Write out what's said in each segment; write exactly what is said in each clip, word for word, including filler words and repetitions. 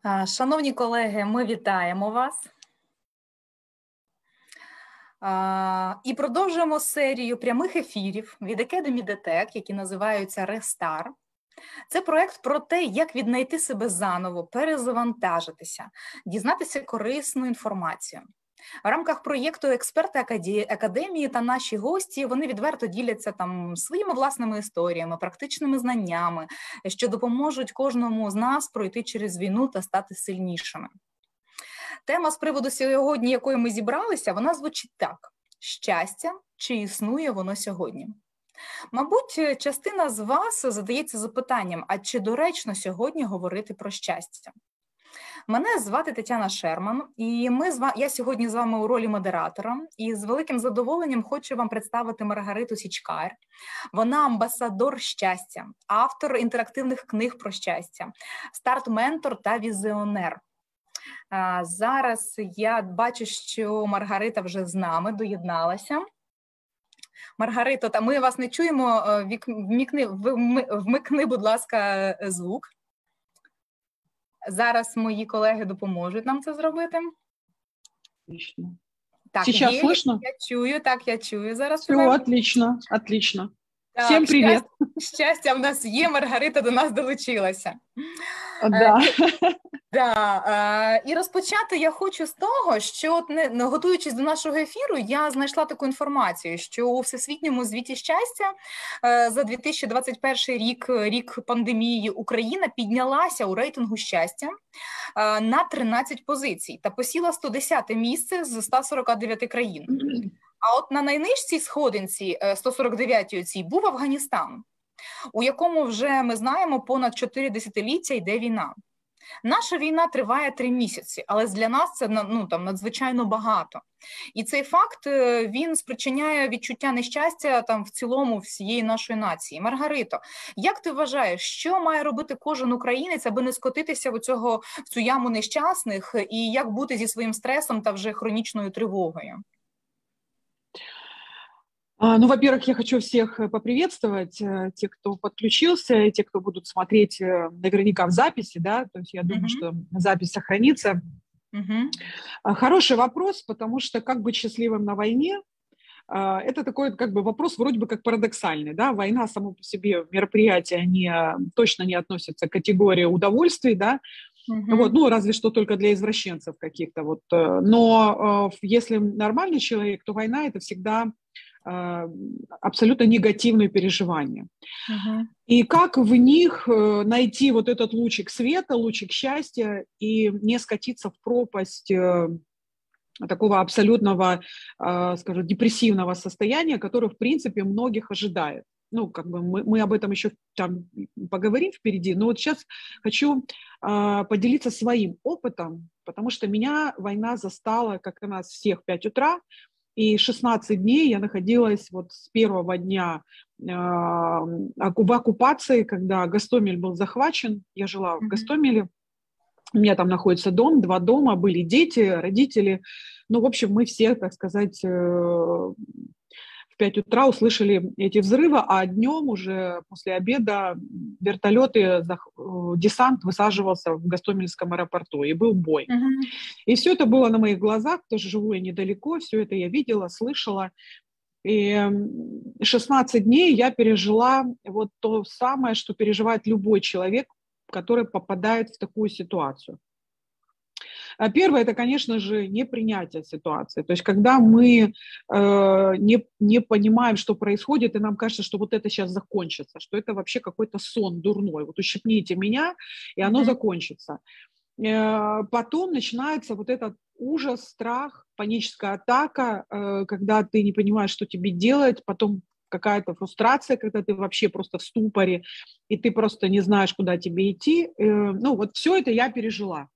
А, Шановні колеги, ми вітаємо вас. А, І продовжуємо серію прямих ефірів від Academy DTech, які називаються Restart. Це проєкт про те, як віднайти себе заново, перезавантажитися, дізнатися корисну інформацію. В рамках проєкту експерти Академії та наші гості, вони відверто діляться там своїми власними історіями, практичними знаннями, що допоможуть кожному з нас пройти через війну та стати сильнішими. Тема з приводу сьогодні, якою ми зібралися, вона звучить так: щастя, чи існує воно сьогодні? Мабуть, частина з вас задається запитанням, а чи доречно сьогодні говорити про щастя? Мене звати Тетяна Шерман, і ми з вами, я сьогодні з вами у ролі модератора, і з великим задоволенням хочу вам представити Маргариту Січкар. Вона амбасадор щастя, автор інтерактивних книг про щастя, старт-ментор та візіонер. Зараз я бачу, що Маргарита вже з нами доєдналася. Маргарито, та ми вас не чуємо, вмикни, вмикни, будь ласка, звук. Зараз мої колеги допоможуть нам це зробити. Отлично. Так, Сейчас є, слышно? Я чую, так, я чую зараз. Все, отлично, отлично. Так, всем привет. Щастя, щастя в нас є, Маргарита до нас долучилася. Да. Да, і розпочати я хочу з того, що, не, готуючись до нашого ефіру, я знайшла таку інформацію, що у Всесвітньому звіті щастя за дві тисячі двадцять перший рік, рік пандемії, Україна піднялася у рейтингу щастя на тринадцять позицій та посіла сто десяте місце з ста сорока дев'яти країн. А от на найнижчій сходинці, сто сорок дев'ятій цій, був Афганістан, у якому вже, ми знаємо, понад чотири десятиліття йде війна. Наша війна триває три місяці, але для нас це ну, там, надзвичайно багато. І цей факт, він спричиняє відчуття нещастя там, в цілому всієї нашої нації. Маргарито, як ти вважаєш, що має робити кожен українець, аби не скотитися в, цього, в цю яму нещасних, і як бути зі своїм стресом та вже хронічною тривогою? Ну, во-первых, я хочу всех поприветствовать, те, кто подключился, и те, кто будут смотреть наверняка в записи, да, то есть я думаю, uh-huh. что запись сохранится. Uh-huh. Хороший вопрос, потому что как быть счастливым на войне, это такой как бы вопрос вроде бы как парадоксальный, да, война само по себе мероприятие не, точно не относится к категории удовольствий, да, uh-huh. вот, ну, разве что только для извращенцев каких-то, вот, но если нормальный человек, то война это всегда абсолютно негативные переживания. Uh-huh. И как в них найти вот этот лучик света, лучик счастья и не скатиться в пропасть такого абсолютного, скажем, депрессивного состояния, которое, в принципе, многих ожидает. Ну, как бы мы, мы об этом еще там поговорим впереди, но вот сейчас хочу поделиться своим опытом, потому что меня война застала, как и нас всех, в пять утра, и шестнадцать дней я находилась вот с первого дня э, в оккупации, когда Гостомель был захвачен. Я жила в Гостомеле, у меня там находится дом, два дома, были дети, родители. Ну, в общем, мы все, так сказать, э, в пять утра услышали эти взрывы, а днем уже после обеда вертолеты, десант высаживался в Гостомельском аэропорту, и был бой. Uh-huh. И все это было на моих глазах, тоже живу я недалеко, все это я видела, слышала. И шестнадцать дней я пережила вот то самое, что переживает любой человек, который попадает в такую ситуацию. Первое, это, конечно же, непринятие ситуации. То есть, когда мы э, не, не понимаем, что происходит, и нам кажется, что вот это сейчас закончится, что это вообще какой-то сон дурной. Вот ущипните меня, и оно mm-hmm. закончится. Э, потом начинается вот этот ужас, страх, паническая атака, э, когда ты не понимаешь, что тебе делать, потом какая-то фрустрация, когда ты вообще просто в ступоре, и ты просто не знаешь, куда тебе идти. Э, ну, вот все это я пережила.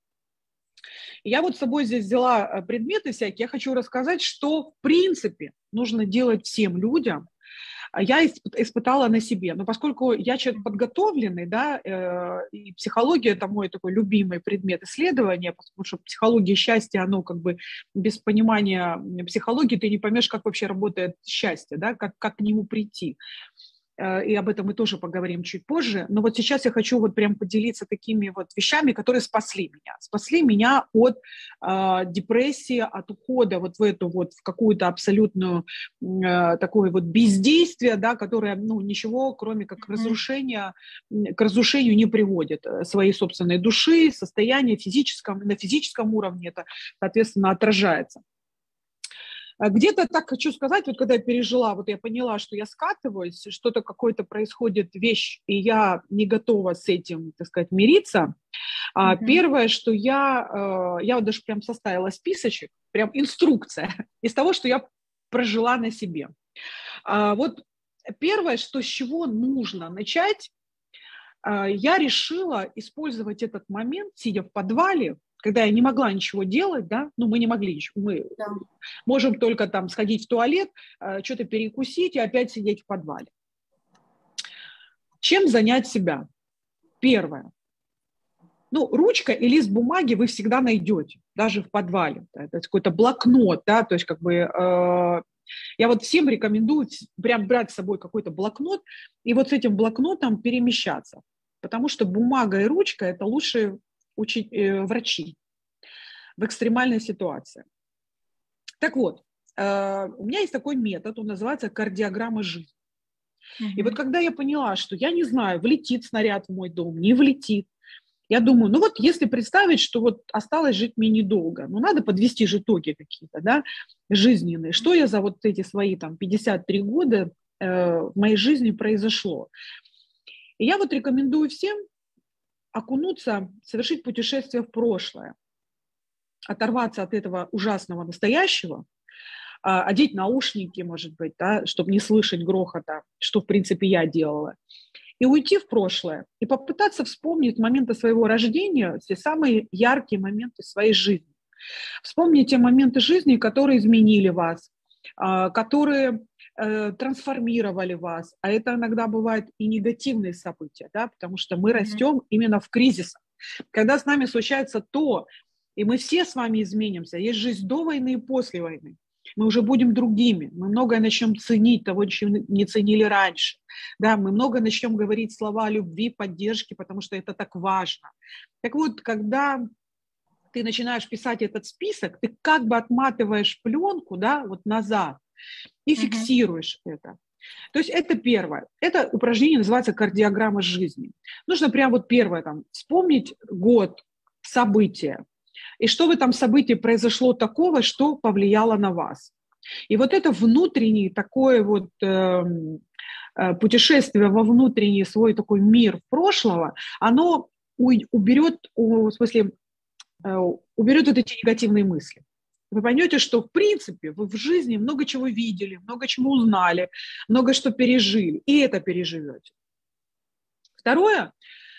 Я вот с собой здесь взяла предметы всякие. Я хочу рассказать, что в принципе нужно делать всем людям. Я испытала на себе. Но поскольку я человек подготовленный, да, и психология – это мой такой любимый предмет исследования, потому что психология счастья, оно как бы без понимания психологии ты не поймешь, как вообще работает счастье, да, как, как к нему прийти. и об этом мы тоже поговорим чуть позже, но вот сейчас я хочу вот прям поделиться такими вот вещами, которые спасли меня. Спасли меня от э, депрессии, от ухода вот в эту вот, в какую-то абсолютную э, такое вот бездействие, да, которое, ну, ничего, кроме как разрушения, к разрушению не приводит своей собственной души, состояния физическом, на физическом уровне это, соответственно, отражается. Где-то так хочу сказать, вот когда я пережила, вот я поняла, что я скатываюсь, что-то какое-то происходит вещь, и я не готова с этим, так сказать, мириться. Mm-hmm. Первое, что я, я вот даже прям составила списочек, прям инструкция из того, что я прожила на себе. Вот первое, что с чего нужно начать, я решила использовать этот момент, сидя в подвале, когда я не могла ничего делать, да, ну, мы не могли ничего, мы да. можем только там сходить в туалет, что-то перекусить и опять сидеть в подвале. Чем занять себя? Первое. Ну, ручка и лист бумаги вы всегда найдете, даже в подвале. Да, это какой-то блокнот, да, то есть как бы э, я вот всем рекомендую прям брать с собой какой-то блокнот и вот с этим блокнотом перемещаться, потому что бумага и ручка – это лучшие учить, э, врачи в экстремальной ситуации. Так вот, э, у меня есть такой метод, он называется кардиограмма жизни. Mm-hmm. И вот когда я поняла, что я не знаю, влетит снаряд в мой дом, не влетит, я думаю, ну вот если представить, что вот осталось жить мне недолго, ну надо подвести же итоги какие-то, да, жизненные. Что я за вот эти свои там пятьдесят три года э, в моей жизни произошло? И я вот рекомендую всем окунуться, совершить путешествие в прошлое, оторваться от этого ужасного настоящего, одеть наушники, может быть, да, чтобы не слышать грохота, что, в принципе, я делала, и уйти в прошлое, и попытаться вспомнить моменты своего рождения, все самые яркие моменты своей жизни. Вспомните моменты жизни, которые изменили вас, которые трансформировали вас, а это иногда бывают и негативные события, да, потому что мы растем именно в кризисах. Когда с нами случается то, и мы все с вами изменимся, есть жизнь до войны и после войны, мы уже будем другими, мы многое начнем ценить того, чем не ценили раньше, да, мы много начнем говорить слова любви, поддержки, потому что это так важно. Так вот, когда ты начинаешь писать этот список, ты как бы отматываешь пленку, да, вот назад, и фиксируешь mm-hmm. это. То есть это первое. Это упражнение называется кардиограмма жизни. Нужно прям вот первое там вспомнить год, события. И что в этом событии произошло такого, что повлияло на вас. И вот это внутреннее такое вот э, э, путешествие во внутренний свой такой мир прошлого, оно уберет, в смысле, э, уберет вот эти негативные мысли. Вы поймете, что, в принципе, вы в жизни много чего видели, много чего узнали, много что пережили, и это переживете. Второе,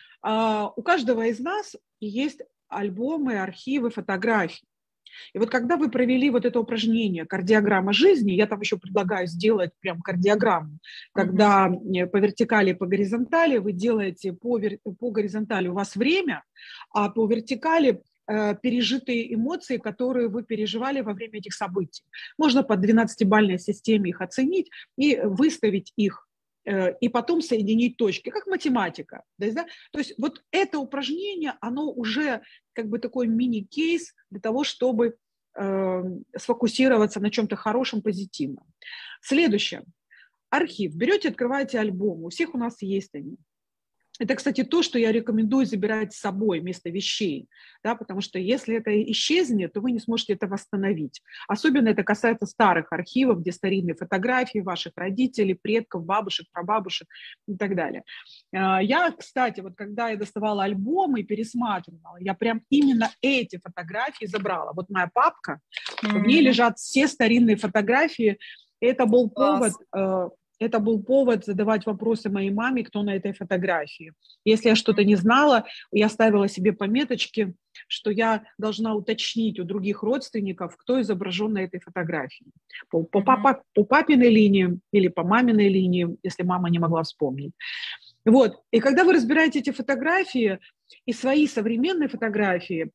у каждого из нас есть альбомы, архивы, фотографии. И вот когда вы провели вот это упражнение «Кардиограмма жизни», я там еще предлагаю сделать прям кардиограмму, когда mm-hmm. по вертикали и по горизонтали вы делаете по, по горизонтали у вас время, а по вертикали пережитые эмоции, которые вы переживали во время этих событий. Можно по двенадцатибалльной системе их оценить и выставить их, и потом соединить точки, как математика. То есть, да? То есть вот это упражнение, оно уже как бы такой мини-кейс для того, чтобы э, сфокусироваться на чем-то хорошем, позитивном. Следующее. Архив. Берете, открываете альбом. У всех у нас есть они. Это, кстати, то, что я рекомендую забирать с собой вместо вещей, да, потому что если это исчезнет, то вы не сможете это восстановить. Особенно это касается старых архивов, где старинные фотографии ваших родителей, предков, бабушек, прабабушек и так далее. Я, кстати, вот когда я доставала альбомы и пересматривала, я прям именно эти фотографии забрала. Вот моя папка, mm-hmm. в ней лежат все старинные фотографии. Это был повод... Это был повод задавать вопросы моей маме, кто на этой фотографии. Если я что-то не знала, я ставила себе пометочки, что я должна уточнить у других родственников, кто изображен на этой фотографии. По, по, папа, по папиной линии или по маминой линии, если мама не могла вспомнить. Вот. И когда вы разбираете эти фотографии и свои современные фотографии,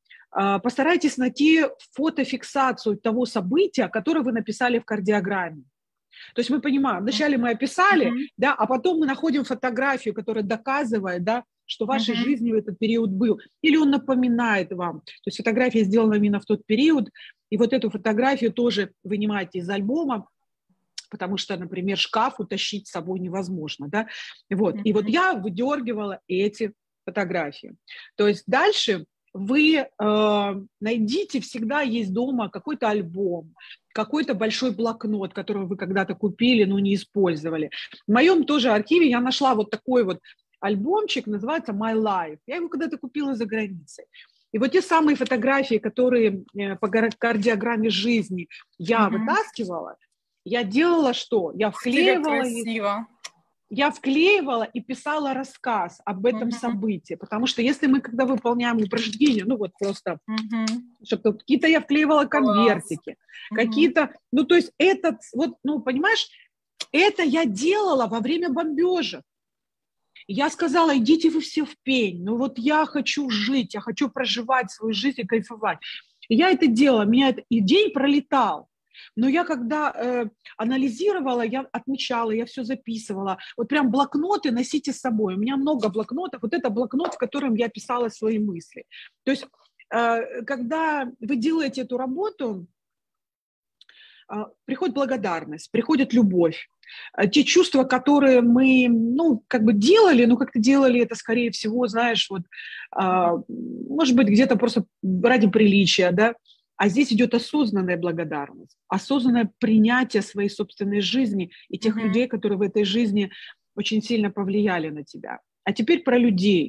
постарайтесь найти фотофиксацию того события, которое вы написали в кардиограмме. То есть мы понимаем, вначале мы описали, mm-hmm. да, а потом мы находим фотографию, которая доказывает, да, что в вашей mm-hmm. жизни в этот период был. Или он напоминает вам. То есть фотография сделана именно в тот период, и вот эту фотографию тоже вынимаете из альбома, потому что, например, шкаф утащить с собой невозможно, да. Вот. Mm-hmm. И вот я выдергивала эти фотографии. То есть дальше вы э, найдите, всегда есть дома какой-то альбом, какой-то большой блокнот, который вы когда-то купили, но не использовали. В моем тоже архиве я нашла вот такой вот альбомчик, называется My Life. Я его когда-то купила за границей. И вот те самые фотографии, которые по кардиограмме жизни я mm-hmm. вытаскивала, я делала что? Я вклеивала их. Я вклеивала и писала рассказ об этом uh-huh. событии, потому что если мы, когда выполняем упражнения, ну вот просто, uh-huh. чтобы какие-то я вклеивала конвертики, uh-huh. какие-то, ну то есть этот, вот, ну понимаешь, это я делала во время бомбежек. Я сказала, идите вы все в пень, ну вот я хочу жить, я хочу проживать свою жизнь и кайфовать. И я это делала, меня это, и день пролетал. Но я когда э, анализировала, я отмечала, я все записывала. Вот прям блокноты носите с собой. У меня много блокнотов. Вот это блокнот, в котором я писала свои мысли. То есть, э, когда вы делаете эту работу, э, приходит благодарность, приходит любовь. Э, те чувства, которые мы, ну, как бы делали, ну, как-то делали это, скорее всего, знаешь, вот, э, может быть, где-то просто ради приличия, да. А здесь идет осознанная благодарность, осознанное принятие своей собственной жизни и тех mm-hmm. людей, которые в этой жизни очень сильно повлияли на тебя. А теперь про людей.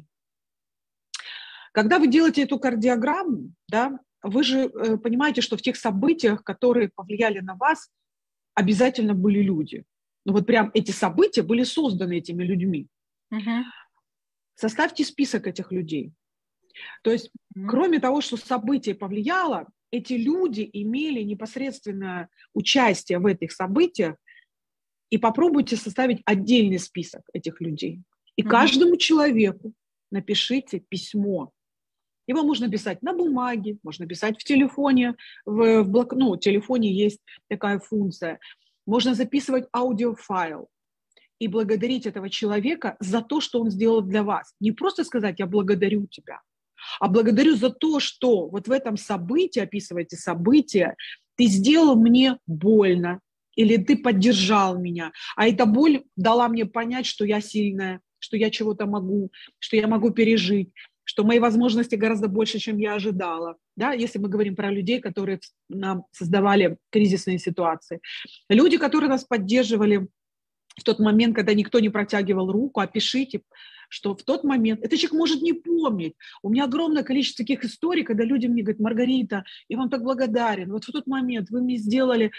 Когда вы делаете эту кардиограмму, да, вы же э, понимаете, что в тех событиях, которые повлияли на вас, обязательно были люди. Ну вот прям эти события были созданы этими людьми. Mm-hmm. Составьте список этих людей. То есть, mm-hmm. кроме того, что событие повлияло, эти люди имели непосредственное участие в этих событиях, и попробуйте составить отдельный список этих людей. И mm-hmm. каждому человеку напишите письмо. Его можно писать на бумаге, можно писать в телефоне, в, в блок... ну, в телефоне есть такая функция. Можно записывать аудиофайл и благодарить этого человека за то, что он сделал для вас. Не просто сказать «я благодарю тебя», а благодарю за то, что вот в этом событии, описывайте события, ты сделал мне больно, или ты поддержал меня, а эта боль дала мне понять, что я сильная, что я чего-то могу, что я могу пережить, что мои возможности гораздо больше, чем я ожидала. Да? Если мы говорим про людей, которые нам создавали кризисные ситуации. Люди, которые нас поддерживали в тот момент, когда никто не протягивал руку, опишите, что в тот момент, это человек может не помнить. У меня огромное количество таких историй, когда люди мне говорят: Маргарита, я вам так благодарен, вот в тот момент вы мне сделали,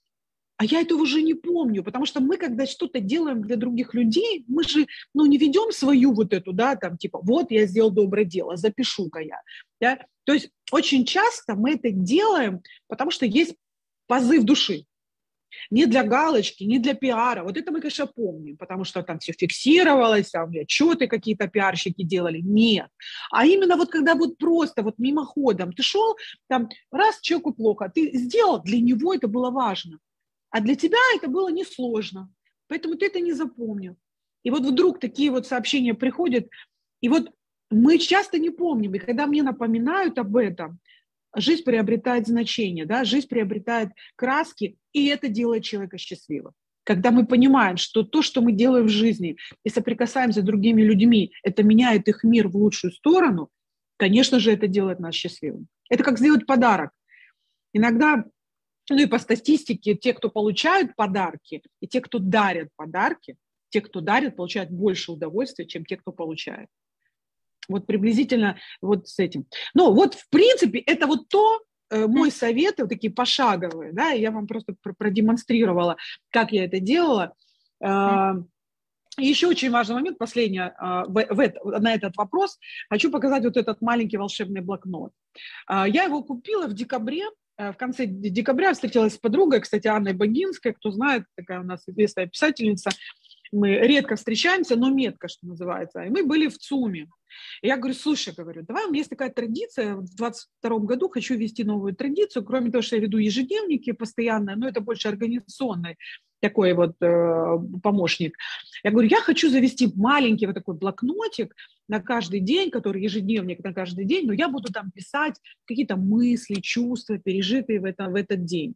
а я этого уже не помню, потому что мы, когда что-то делаем для других людей, мы же, ну, не ведем свою вот эту, да, там, типа, вот я сделал доброе дело, запишу-ка я, да? То есть очень часто мы это делаем, потому что есть позыв души. Не для галочки, не для пиара. Вот это мы, конечно, помним, потому что там все фиксировалось, там отчеты какие-то пиарщики делали. Нет. А именно вот когда вот просто вот мимоходом ты шел, там раз человеку плохо, ты сделал, для него это было важно. А для тебя это было несложно. Поэтому ты это не запомнил. И вот вдруг такие вот сообщения приходят, и вот мы часто не помним. И когда мне напоминают об этом, жизнь приобретает значение, да, жизнь приобретает краски, и это делает человека счастливым. Когда мы понимаем, что то, что мы делаем в жизни, и соприкасаемся с другими людьми, это меняет их мир в лучшую сторону, конечно же, это делает нас счастливым. Это как сделать подарок. Иногда, ну и по статистике, те, кто получают подарки, и те, кто дарят подарки, те, кто дарит, получают больше удовольствия, чем те, кто получает. Вот приблизительно вот с этим. Ну, вот в принципе это вот то, э, мой совет, вот такие пошаговые, да, я вам просто продемонстрировала, как я это делала. Э, и еще очень важный момент, последний, э, в, в это, на этот вопрос, хочу показать вот этот маленький волшебный блокнот. Э, я его купила в декабре, э, в конце декабря встретилась с подругой, кстати, Анной Богинской, кто знает, такая у нас известная писательница. Мы редко встречаемся, но метко, что называется. И мы были в ЦУМе. И я говорю: слушай, говорю, давай, у меня есть такая традиция, в двадцать втором году хочу ввести новую традицию, кроме того, что я веду ежедневники постоянно, но это больше организационной такой вот э, помощник. Я говорю, я хочу завести маленький вот такой блокнотик на каждый день, который ежедневник на каждый день, но я буду там писать какие-то мысли, чувства, пережитые в, это, в этот день.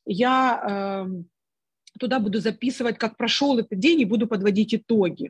Я э, туда буду записывать, как прошел этот день, и буду подводить итоги.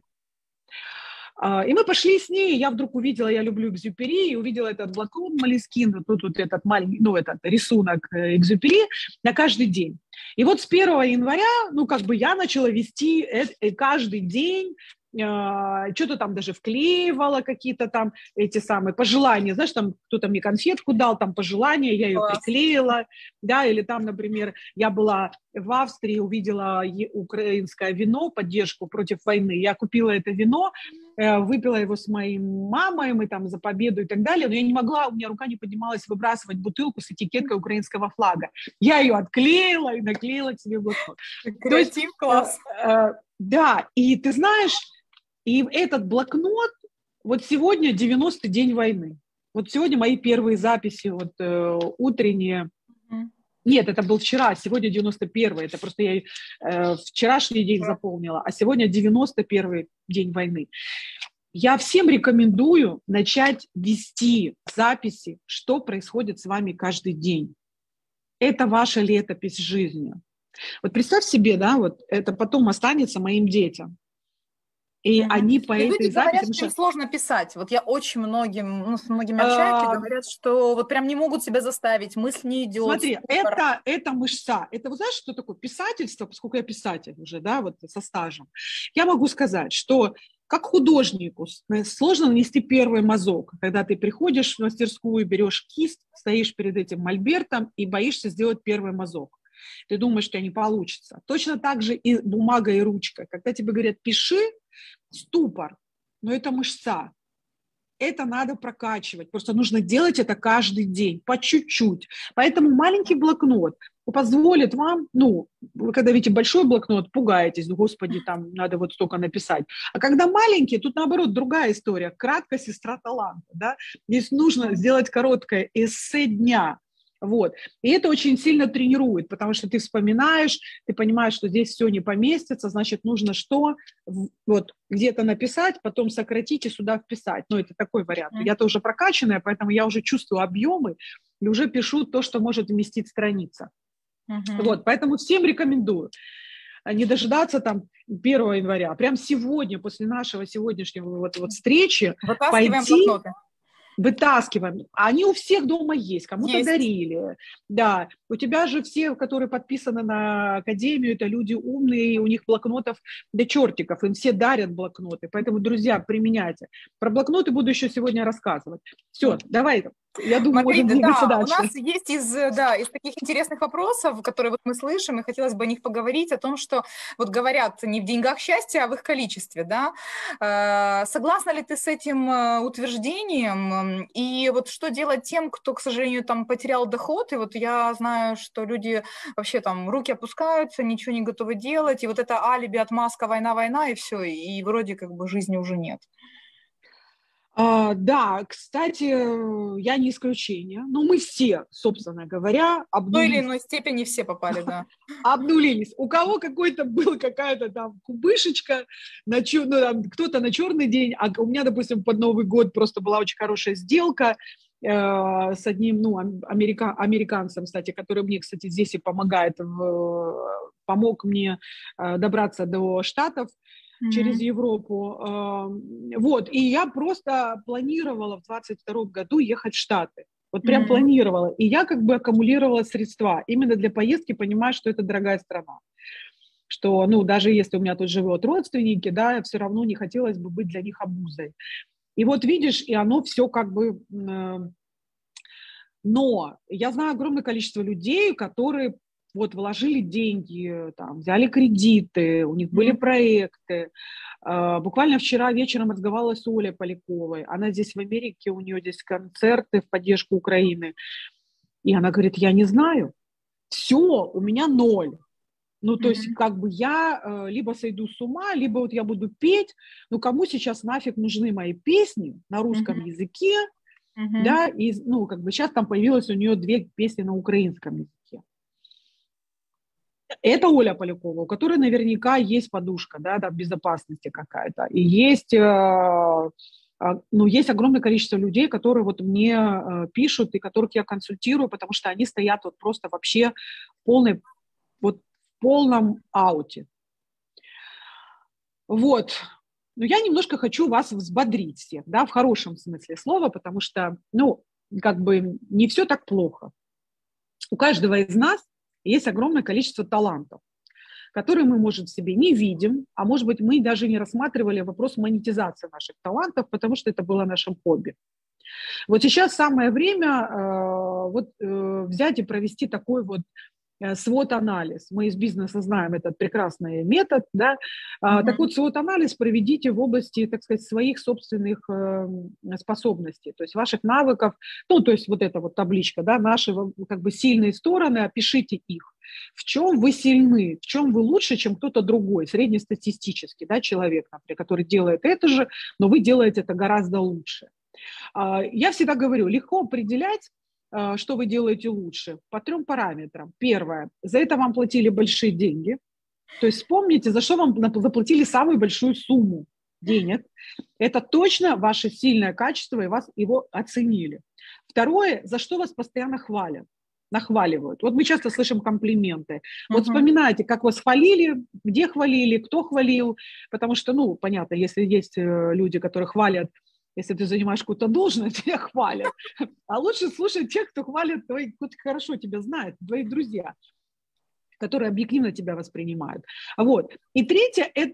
И мы пошли с ней, я вдруг увидела, я люблю Экзюпери, и увидела этот блокнот Молескин, вот тут вот этот маленький, ну, этот рисунок Экзюпери на каждый день. И вот с первого января, ну, как бы я начала вести каждый день, что-то там даже вклеивала, какие-то там эти самые пожелания, знаешь, там кто-то мне конфетку дал, там пожелания, я ее Класс. Приклеила, да, или там, например, я была в Австрии, увидела украинское вино, поддержку против войны, я купила это вино, выпила его с моей мамой, мы там за победу и так далее, но я не могла, у меня рука не поднималась выбрасывать бутылку с этикеткой украинского флага. Я ее отклеила и наклеила к себе в блокнот. Креатив, класс. Э, э, да, и ты знаешь, и этот блокнот, вот сегодня девяностый день войны. Вот сегодня мои первые записи вот, э, утренние. Mm-hmm. Нет, это был вчера, сегодня девяносто первый. Это просто я э, вчерашний день mm-hmm. заполнила, а сегодня девяносто первый день войны. Я всем рекомендую начать вести записи, что происходит с вами каждый день. Это ваша летопись жизни. Вот представь себе, да, вот это потом останется моим детям. И mm-hmm. они по и этой люди записи... говорят, что им сложно писать. Вот я очень многим, ну, с многими общаюсь, и говорят, что вот прям не могут себя заставить, мысль не идет. Смотри, это, это мышца. Это, вот знаешь, что такое писательство, поскольку я писатель уже, да, вот со стажем. Я могу сказать, что как художнику сложно нанести первый мазок, когда ты приходишь в мастерскую, берешь кисть, стоишь перед этим мольбертом и боишься сделать первый мазок. Ты думаешь, что не получится. Точно так же и бумага, и ручка. Когда тебе говорят «пиши», ступор, но это мышца. Это надо прокачивать. Просто нужно делать это каждый день, по чуть-чуть. Поэтому маленький блокнот позволит вам, ну, вы когда видите большой блокнот, пугаетесь, господи, там надо вот столько написать. А когда маленький, тут наоборот другая история. Кратко сестра таланта, да? Здесь нужно сделать короткое эссе дня. Вот. И это очень сильно тренирует, потому что ты вспоминаешь, ты понимаешь, что здесь все не поместится, значит, нужно что? Вот где-то написать, потом сократить и сюда вписать. Ну, это такой вариант. Mm-hmm. Я-то уже прокачанная, поэтому я уже чувствую объемы и уже пишу то, что может вместить страница. Mm-hmm. Вот, поэтому всем рекомендую не дожидаться там первого января, а прям сегодня, после нашего сегодняшнего вот, вот встречи, пойти... Блокноты. Вытаскиваем. Они у всех дома есть, кому-то есть. Дарили. Да, у тебя же все, которые подписаны на академию, это люди умные, у них блокнотов до чертиков, им все дарят блокноты. Поэтому, друзья, применяйте. Про блокноты буду еще сегодня рассказывать. Все, давай. Я думаю, Смотри, можем двигаться да, дальше. У нас есть из, да, из таких интересных вопросов, которые вот мы слышим, и хотелось бы о них поговорить, о том, что вот говорят не в деньгах счастья, а в их количестве, да. Согласна ли ты с этим утверждением? И вот что делать тем, кто, к сожалению, там потерял доход? И вот я знаю, что люди вообще там руки опускаются, ничего не готовы делать, и вот это алиби, отмазка, война, война, и все, и вроде как бы жизни уже нет. А, да, кстати, я не исключение. Но мы все, собственно говоря, обнулились. В той или иной степени все попали, да. Обнулились. У кого какой-то был какая-то там кубышечка, на чё, ну, там, кто-то на черный день, а у меня, допустим, под Новый год просто была очень хорошая сделка э, с одним, ну, америка, американцем, кстати, который мне, кстати, здесь и помогает, в, помог мне э, добраться до Штатов. Через Европу. Вот. И я просто планировала в двадцать втором году ехать в Штаты. Вот прям mm-hmm. планировала. И я как бы аккумулировала средства именно для поездки, понимая, что это дорогая страна. Что, ну, даже если у меня тут живут родственники, да, все равно не хотелось бы быть для них обузой. И вот видишь, и оно все как бы... Но я знаю огромное количество людей, которые вот вложили деньги, там, взяли кредиты, у них были mm-hmm. проекты. Uh, буквально вчера вечером разговаривала с Олей Поляковой. Она здесь в Америке, у нее здесь концерты в поддержку Украины. И она говорит, я не знаю. Все, у меня ноль. Ну, то mm-hmm. есть, как бы я uh, либо сойду с ума, либо вот я буду петь. Ну, кому сейчас нафиг нужны мои песни на русском mm-hmm. языке? Mm-hmm. Да, и, ну, как бы сейчас там появилось у нее две песни на украинском языке. Это Оля Полякова, у которой наверняка есть подушка, да, да, безопасности какая-то. И есть, э, ну, есть огромное количество людей, которые вот мне э, пишут и которых я консультирую, потому что они стоят вот просто вообще в полной, вот в полном ауте. Вот. Но я немножко хочу вас взбодрить всех, да, в хорошем смысле слова, потому что, ну, как бы не все так плохо. У каждого из нас есть огромное количество талантов, которые мы, может, в себе не видим, а может быть, мы даже не рассматривали вопрос монетизации наших талантов, потому что это было нашим хобби. Вот сейчас самое время э, вот, э, взять и провести такой вот свод-анализ. Мы из бизнеса знаем этот прекрасный метод. Да? Mm-hmm. Так вот, свод-анализ проведите в области, так сказать, своих собственных э, способностей, то есть ваших навыков. Ну, то есть вот эта вот табличка, да, наши как бы сильные стороны, опишите их. В чем вы сильны, в чем вы лучше, чем кто-то другой, среднестатистический, да, человек, например, который делает это же, но вы делаете это гораздо лучше. Я всегда говорю, легко определять, что вы делаете лучше, по трем параметрам. Первое, за это вам платили большие деньги. То есть вспомните, за что вам заплатили самую большую сумму денег. Это точно ваше сильное качество, и вас его оценили. Второе, за что вас постоянно хвалят, нахваливают. Вот мы часто слышим комплименты. Вот uh-huh. вспоминайте, как вас хвалили, где хвалили, кто хвалил. Потому что, ну, понятно, если есть люди, которые хвалят, если ты занимаешь какую-то должность, тебя хвалят. А лучше слушать тех, кто хвалит, твои, кто хорошо тебя знает, твои друзья, которые объективно тебя воспринимают. Вот. И третье –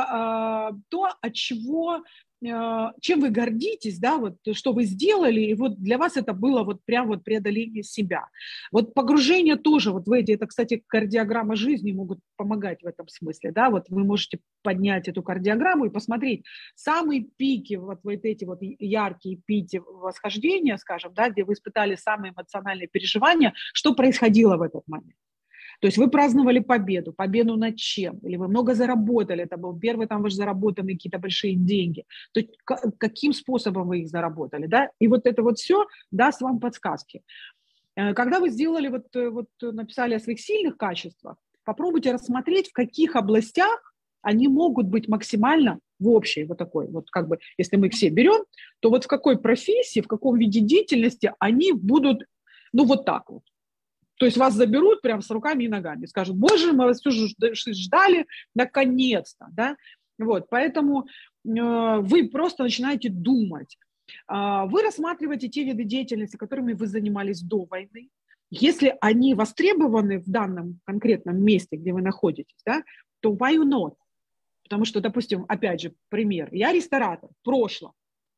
это э, то, от чего, э, чем вы гордитесь, да, вот, что вы сделали, и вот для вас это было вот прям вот преодоление себя. Вот погружение тоже вот в эти, это, кстати, кардиограмма жизни могут помогать в этом смысле, да, вот вы можете поднять эту кардиограмму и посмотреть самые пики, вот, вот эти вот яркие пики восхождения, скажем, да, где вы испытали самые эмоциональные переживания, что происходило в этот момент. То есть вы праздновали победу, победу над чем? Или вы много заработали, это был первый там ваш заработанные какие-то большие деньги. То есть каким способом вы их заработали, да? И вот это вот все даст вам подсказки. Когда вы сделали, вот, вот написали о своих сильных качествах, попробуйте рассмотреть, в каких областях они могут быть максимально в общей, вот такой, вот как бы, если мы их все берем, то вот в какой профессии, в каком виде деятельности они будут, ну вот так вот. То есть вас заберут прям с руками и ногами, скажут, боже, мы вас все ждали, наконец-то, да, вот, поэтому э, вы просто начинаете думать, э, вы рассматриваете те виды деятельности, которыми вы занимались до войны, если они востребованы в данном конкретном месте, где вы находитесь, да, то why not? Потому что, допустим, опять же, пример, я ресторатор в прошлом,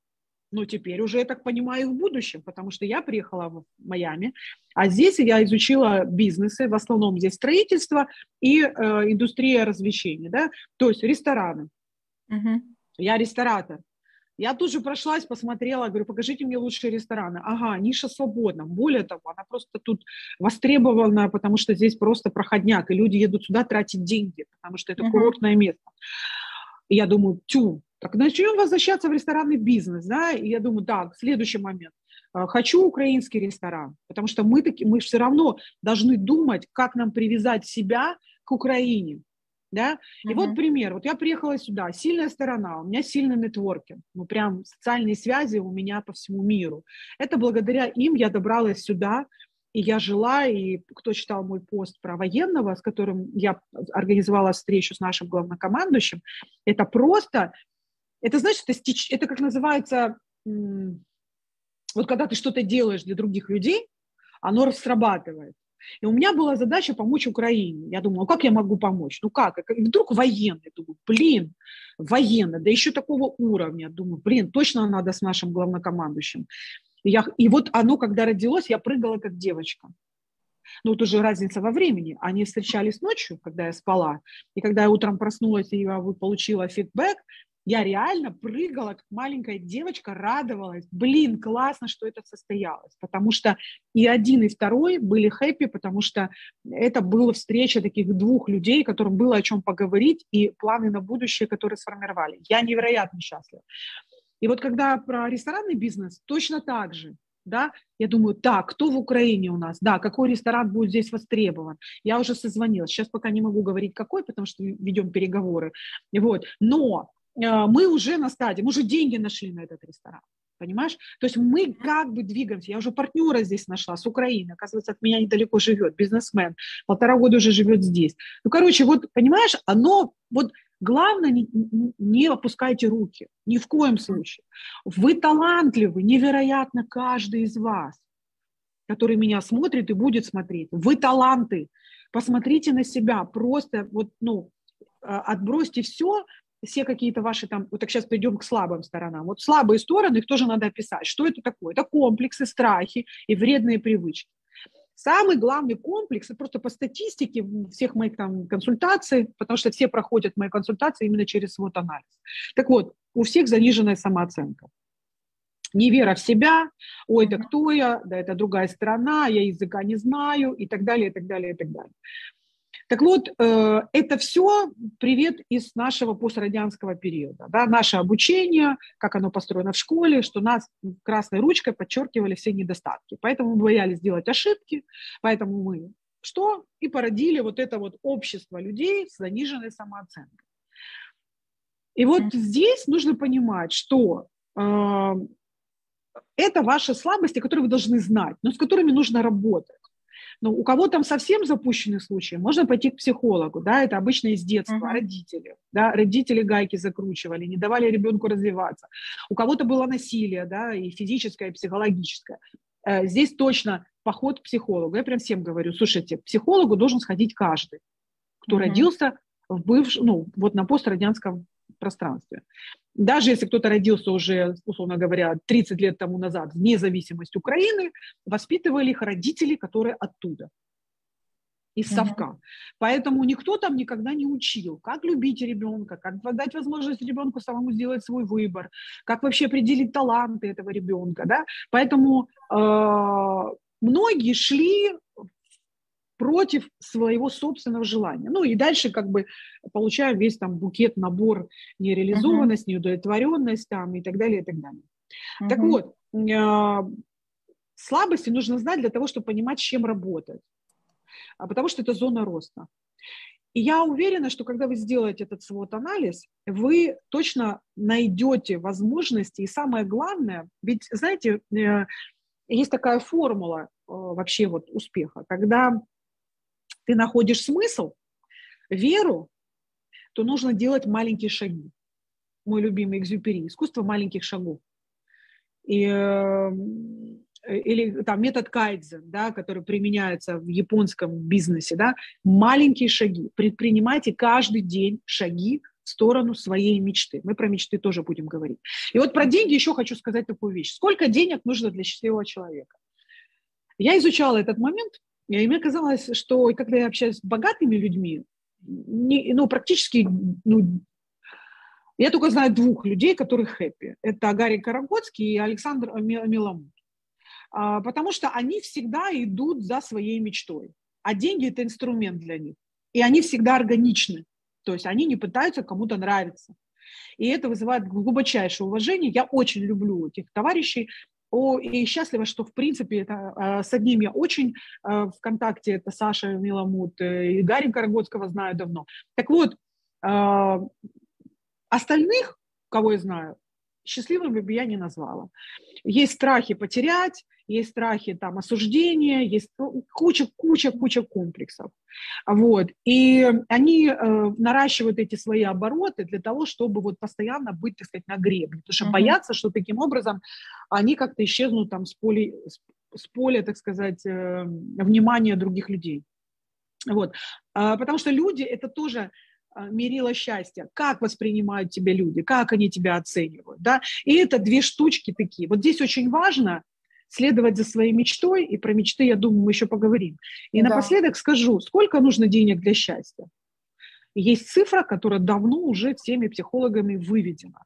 но теперь уже, я так понимаю, в будущем, потому что я приехала в Майами, а здесь я изучила бизнесы, в основном здесь строительство и э, индустрия развлечений, да, то есть рестораны. Uh-huh. Я ресторатор. Я тут же прошлась, посмотрела, говорю, покажите мне лучшие рестораны. Ага, ниша свободна. Более того, она просто тут востребована, потому что здесь просто проходняк, и люди едут сюда тратить деньги, потому что это uh-huh. курортное место. И я думаю, тю, так начнем возвращаться в ресторанный бизнес, да, и я думаю, так, следующий момент. Хочу украинский ресторан, потому что мы, таки, мы все равно должны думать, как нам привязать себя к Украине, да. И uh-huh. вот пример, вот я приехала сюда, сильная сторона, у меня сильный нетворкинг, ну прям социальные связи у меня по всему миру. Это благодаря им я добралась сюда, и я жила, и кто читал мой пост про военного, с которым я организовала встречу с нашим главнокомандующим, это просто... Это, знаешь, это, стич... это как называется, вот когда ты что-то делаешь для других людей, оно срабатывает. И у меня была задача помочь Украине. Я думала, ну как я могу помочь? Ну как? И вдруг военный. Думаю, блин, военный, да еще такого уровня. Думаю, блин, точно надо с нашим главнокомандующим. И, я... и вот оно, когда родилось, я прыгала как девочка. Ну, вот уже разница во времени. Они встречались ночью, когда я спала. И когда я утром проснулась и я получила фидбэк, я реально прыгала, как маленькая девочка, радовалась. Блин, классно, что это состоялось. Потому что и один, и второй были хэппи, потому что это была встреча таких двух людей, которым было о чем поговорить, и планы на будущее, которые сформировали. Я невероятно счастлива. И вот когда про ресторанный бизнес, точно так же. да, я думаю, так, кто в Украине у нас, да, какой ресторан будет здесь востребован, я уже созвонилась, сейчас пока не могу говорить какой, потому что ведем переговоры, вот, но э, мы уже на стадии, мы уже деньги нашли на этот ресторан, понимаешь, то есть мы как бы двигаемся, я уже партнера здесь нашла с Украины, оказывается, от меня недалеко живет, бизнесмен, полтора года уже живет здесь, ну, короче, вот, понимаешь, оно, вот, главное, не, не опускайте руки, ни в коем случае. Вы талантливы, невероятно каждый из вас, который меня смотрит и будет смотреть. Вы таланты. Посмотрите на себя, просто вот, ну, отбросьте все, все какие-то ваши там, вот так сейчас перейдем к слабым сторонам. Вот слабые стороны, их тоже надо описать. Что это такое? Это комплексы, страхи и вредные привычки. Самый главный комплекс, это просто по статистике всех моих там консультаций, потому что все проходят мои консультации именно через свод-анализ. Так вот, у всех заниженная самооценка. Невера в себя, ой, да кто я, да это другая страна, я языка не знаю и так далее, и так далее, и так далее. Так вот, э, это все привет из нашего пострадянского периода. Да? Наше обучение, как оно построено в школе, что нас красной ручкой подчеркивали все недостатки. Поэтому мы боялись делать ошибки, поэтому мы что? И породили вот это вот общество людей с заниженной самооценкой. И вот здесь нужно понимать, что э, это ваши слабости, которые вы должны знать, но с которыми нужно работать. Но у кого там совсем запущенный случай, можно пойти к психологу, да, это обычно из детства, uh-huh. родители, да, родители гайки закручивали, не давали ребенку развиваться. У кого-то было насилие, да, и физическое, и психологическое. Здесь точно поход к психологу. Я прям всем говорю, слушайте, к психологу должен сходить каждый, кто uh-huh. родился в бывшем, ну, вот на пострадянском пространстве. Даже если кто-то родился уже, условно говоря, тридцать лет тому назад, вне зависимости Украины, воспитывали их родители, которые оттуда, из совка. Mm-hmm. Поэтому никто там никогда не учил, как любить ребенка, как дать возможность ребенку самому сделать свой выбор, как вообще определить таланты этого ребенка. Да? Поэтому э, многие шли против своего собственного желания. Ну и дальше как бы получаем весь там букет, набор нереализованность, uh-huh. неудовлетворенность там и так далее, и так далее. Uh-huh. Так вот, э, слабости нужно знать для того, чтобы понимать, с чем работать. А потому что это зона роста. И я уверена, что когда вы сделаете этот свод-анализ, вы точно найдете возможности. И самое главное, ведь, знаете, э, есть такая формула э, вообще вот успеха, когда ты находишь смысл, веру, то нужно делать маленькие шаги. Мой любимый Экзюпери, искусство маленьких шагов. И, э, или там метод кайдзен, да, который применяется в японском бизнесе. Да, маленькие шаги. Предпринимайте каждый день шаги в сторону своей мечты. Мы про мечты тоже будем говорить. И вот про деньги еще хочу сказать такую вещь. Сколько денег нужно для счастливого человека? Я изучала этот момент, и мне казалось, что когда я общаюсь с богатыми людьми, не, ну, практически, ну, я только знаю двух людей, которые хэппи. Это Гарри Карагодский и Александр Миламут. А, потому что они всегда идут за своей мечтой. А деньги – это инструмент для них. И они всегда органичны. То есть они не пытаются кому-то нравиться. И это вызывает глубочайшее уважение. Я очень люблю этих товарищей. О, и счастлива, что, в принципе, это, э, с одним я очень э, в контакте, это Саша Миламут, э, и Гарри Карагодского знаю давно. Так вот, э, остальных, кого я знаю, счастливыми бы я не назвала. Есть страхи потерять, есть страхи там, осуждения, есть куча-куча-куча комплексов. Вот. И они э, наращивают эти свои обороты для того, чтобы вот постоянно быть, так сказать, на гребне. Потому что uh-huh. боятся, что таким образом они как-то исчезнут там, с, поля, с поля, так сказать, э, внимания других людей. Вот. А, потому что люди – это тоже мерило счастья, как воспринимают тебя люди, как они тебя оценивают. Да? И это две штучки такие. Вот здесь очень важно следовать за своей мечтой, и про мечты, я думаю, мы еще поговорим. И да. напоследок скажу, сколько нужно денег для счастья. Есть цифра, которая давно уже всеми психологами выведена.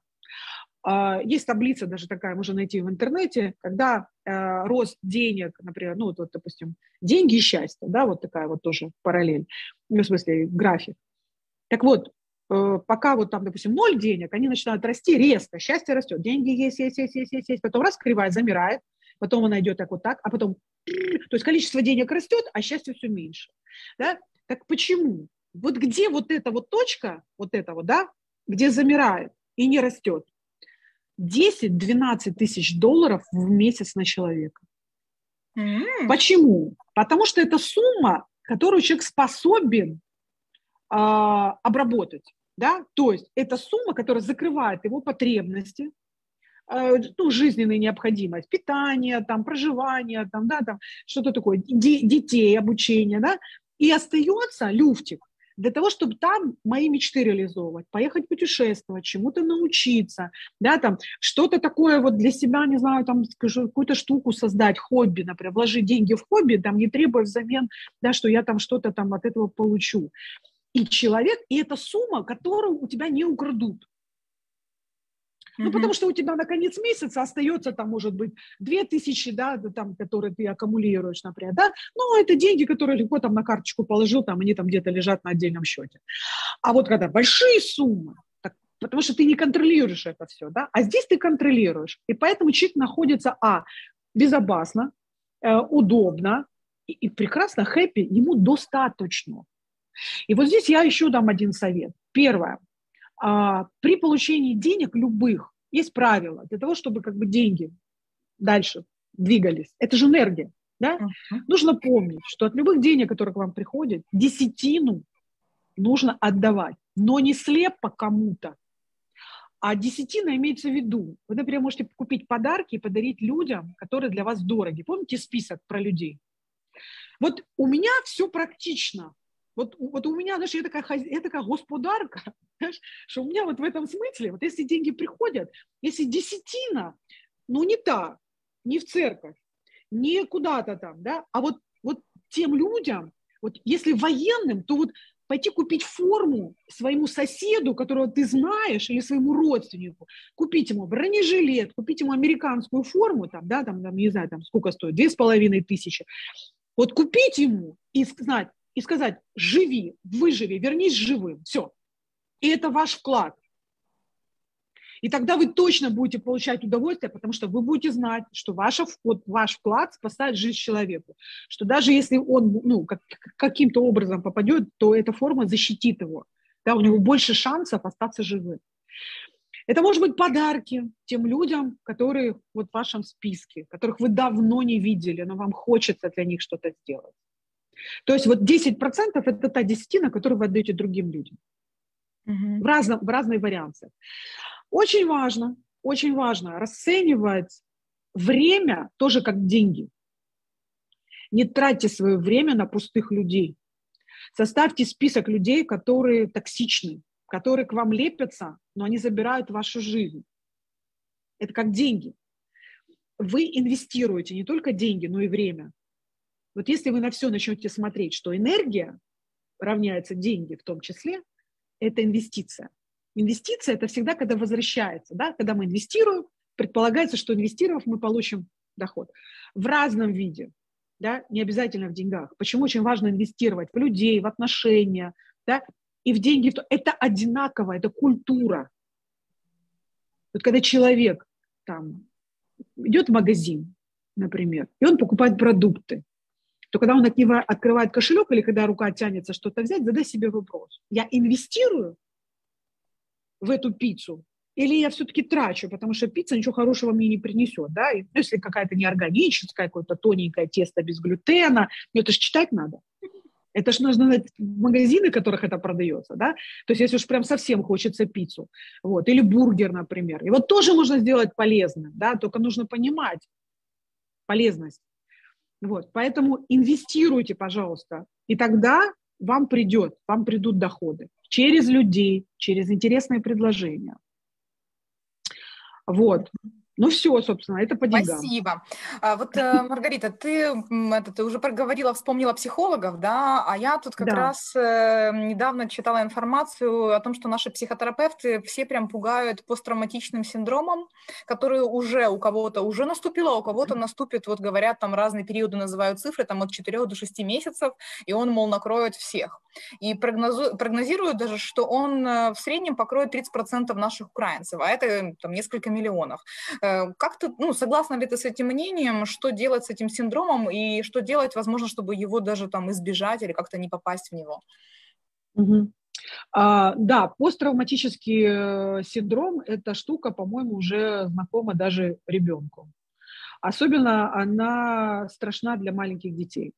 Есть таблица даже такая, можно найти в интернете, когда рост денег, например, ну вот, допустим, деньги и счастье, да, вот такая вот тоже параллель, ну, в смысле график. Так вот, пока вот там, допустим, ноль денег, они начинают расти резко, счастье растет, деньги есть, есть, есть, есть, есть, есть, потом раз кривая замирает, потом она идет так вот так, а потом, то есть количество денег растет, а счастье все меньше. Да? Так почему? Вот где вот эта вот точка, вот эта вот, да, где замирает и не растет? десять-двенадцать тысяч долларов в месяц на человека. Mm-hmm. Почему? Потому что это сумма, которую человек способен а, обработать. Да? То есть это сумма, которая закрывает его потребности, а, ну, жизненную необходимость, питание, там, проживание, там, да, там, что-то такое, де- детей, обучение. Да? И остается люфтик для того, чтобы там мои мечты реализовывать, поехать путешествовать, чему-то научиться, да, там, что-то такое вот для себя, не знаю, там, скажу, какую-то штуку создать, хобби, например, вложить деньги в хобби, там, не требуя взамен, да, что я там что-то там от этого получу. И человек, и это сумма, которую у тебя не украдут. Ну, потому что у тебя на конец месяца остается, там, может быть, две тысячи, да, там, которые ты аккумулируешь, например, да, ну, это деньги, которые легко там на карточку положил, там, они там где-то лежат на отдельном счете. А вот когда большие суммы, так, потому что ты не контролируешь это все, да, а здесь ты контролируешь, и поэтому человек находится, а, безопасно, э, удобно и, и прекрасно, хэппи, ему достаточно. И вот здесь я еще дам один совет. Первое. А, при получении денег любых есть правила для того, чтобы как бы деньги дальше двигались. Это же энергия. Да? Uh-huh. Нужно помнить, что от любых денег, которые к вам приходят, десятину нужно отдавать, но не слепо кому-то. А десятина имеется в виду. Вы, например, можете купить подарки и подарить людям, которые для вас дороги. Помните список про людей? Вот у меня все практично. Вот, вот у меня, знаешь, я такая, я такая господарка, знаешь, что у меня вот в этом смысле, вот если деньги приходят, если десятина, ну не та, не в церковь, не куда-то там, да, а вот, вот тем людям, вот если военным, то вот пойти купить форму своему соседу, которого ты знаешь, или своему родственнику, купить ему бронежилет, купить ему американскую форму, там, да, там, там, не знаю, там сколько стоит, две с половиной тысячи, вот купить ему и знать, и сказать, живи, выживи, вернись живым. Все. И это ваш вклад. И тогда вы точно будете получать удовольствие, потому что вы будете знать, что ваш, вот, ваш вклад спасает жизнь человеку. Что даже если он ну, как, каким-то образом попадет, то эта форма защитит его. Да, у него больше шансов остаться живым. Это может быть подарки тем людям, которые вот в вашем списке, которых вы давно не видели, но вам хочется для них что-то сделать. То есть вот десять процентов это та десятина, которую вы отдаете другим людям. Uh-huh. В, разном, в разной вариации. Очень важно, очень важно расценивать время тоже как деньги. Не тратьте свое время на пустых людей. Составьте список людей, которые токсичны, которые к вам лепятся, но они забирают вашу жизнь. Это как деньги. Вы инвестируете не только деньги, но и время. Вот если вы на все начнете смотреть, что энергия равняется деньги в том числе, это инвестиция. Инвестиция – это всегда, когда возвращается. Да? Когда мы инвестируем, предполагается, что инвестировав, мы получим доход. В разном виде, да? Не обязательно в деньгах. Почему очень важно инвестировать в людей, в отношения, да? И в деньги. Это одинаково, это культура. Вот когда человек там, идет в магазин, например, и он покупает продукты, то когда он от него открывает кошелек или когда рука тянется что-то взять, задай себе вопрос. Я инвестирую в эту пиццу или я все-таки трачу, потому что пицца ничего хорошего мне не принесет. Да? И, ну, если какая-то неорганическая, какое-то тоненькое тесто без глютена, ну, это же читать надо. Это же нужно знать магазины, в которых это продается. Да? То есть если уж прям совсем хочется пиццу. Вот, или бургер, например. И вот тоже можно сделать полезным, да? Только нужно понимать полезность. Вот, поэтому инвестируйте, пожалуйста, и тогда вам придет, вам придут доходы через людей, через интересные предложения. Вот. Ну все, собственно, это по деньгам. Спасибо. А вот, Маргарита, ты, это, ты уже проговорила, вспомнила психологов, да, а я тут как да. раз э, недавно читала информацию о том, что наши психотерапевты все прям пугают посттравматичным синдромом, который уже у кого-то уже наступил, а у кого-то наступит, вот говорят, там разные периоды называют цифры, там от четырёх до шести месяцев, и он, мол, накроет всех. И прогнозу, прогнозируют даже, что он в среднем покроет тридцать процентов наших украинцев, а это там несколько миллионов. Как ты, ну, согласна ли ты с этим мнением, что делать с этим синдромом и что делать, возможно, чтобы его даже там избежать или как-то не попасть в него? Угу. А, да, посттравматический синдром – это штука, по-моему, уже знакома даже ребенку. Особенно она страшна для маленьких детей.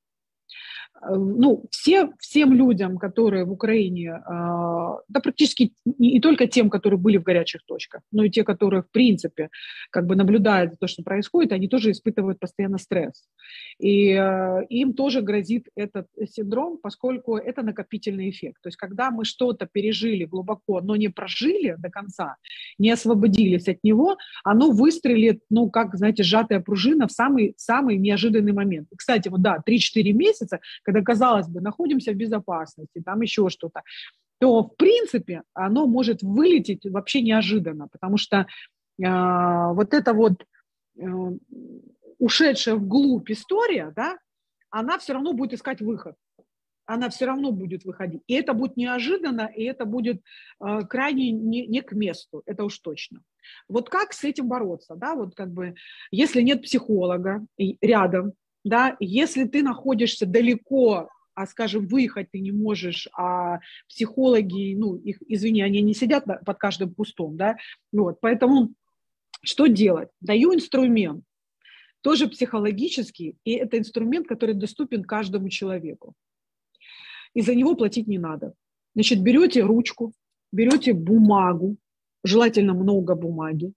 Ну, все, всем людям, которые в Украине, да практически не, не только тем, которые были в горячих точках, но и те, которые, в принципе, как бы наблюдают за то, что происходит, они тоже испытывают постоянно стресс. И им тоже грозит этот синдром, поскольку это накопительный эффект. То есть когда мы что-то пережили глубоко, но не прожили до конца, не освободились от него, оно выстрелит, ну, как, знаете, сжатая пружина в самый, самый неожиданный момент. И, кстати, вот да, три-четыре месяца, когда, казалось бы, находимся в безопасности, там еще что-то, то, в принципе, оно может вылететь вообще неожиданно, потому что э, вот эта вот э, ушедшая вглубь история, да, она все равно будет искать выход. Она все равно будет выходить. И это будет неожиданно, и это будет э, крайне не, не к месту, это уж точно. Вот как с этим бороться, да, вот как бы, если нет психолога рядом, да, если ты находишься далеко, а, скажем, выехать ты не можешь, а психологи, ну, их, извини, они не сидят под каждым кустом, да, вот, поэтому что делать? Даю инструмент, тоже психологический, и это инструмент, который доступен каждому человеку. И за него платить не надо. Значит, берете ручку, берете бумагу, желательно много бумаги,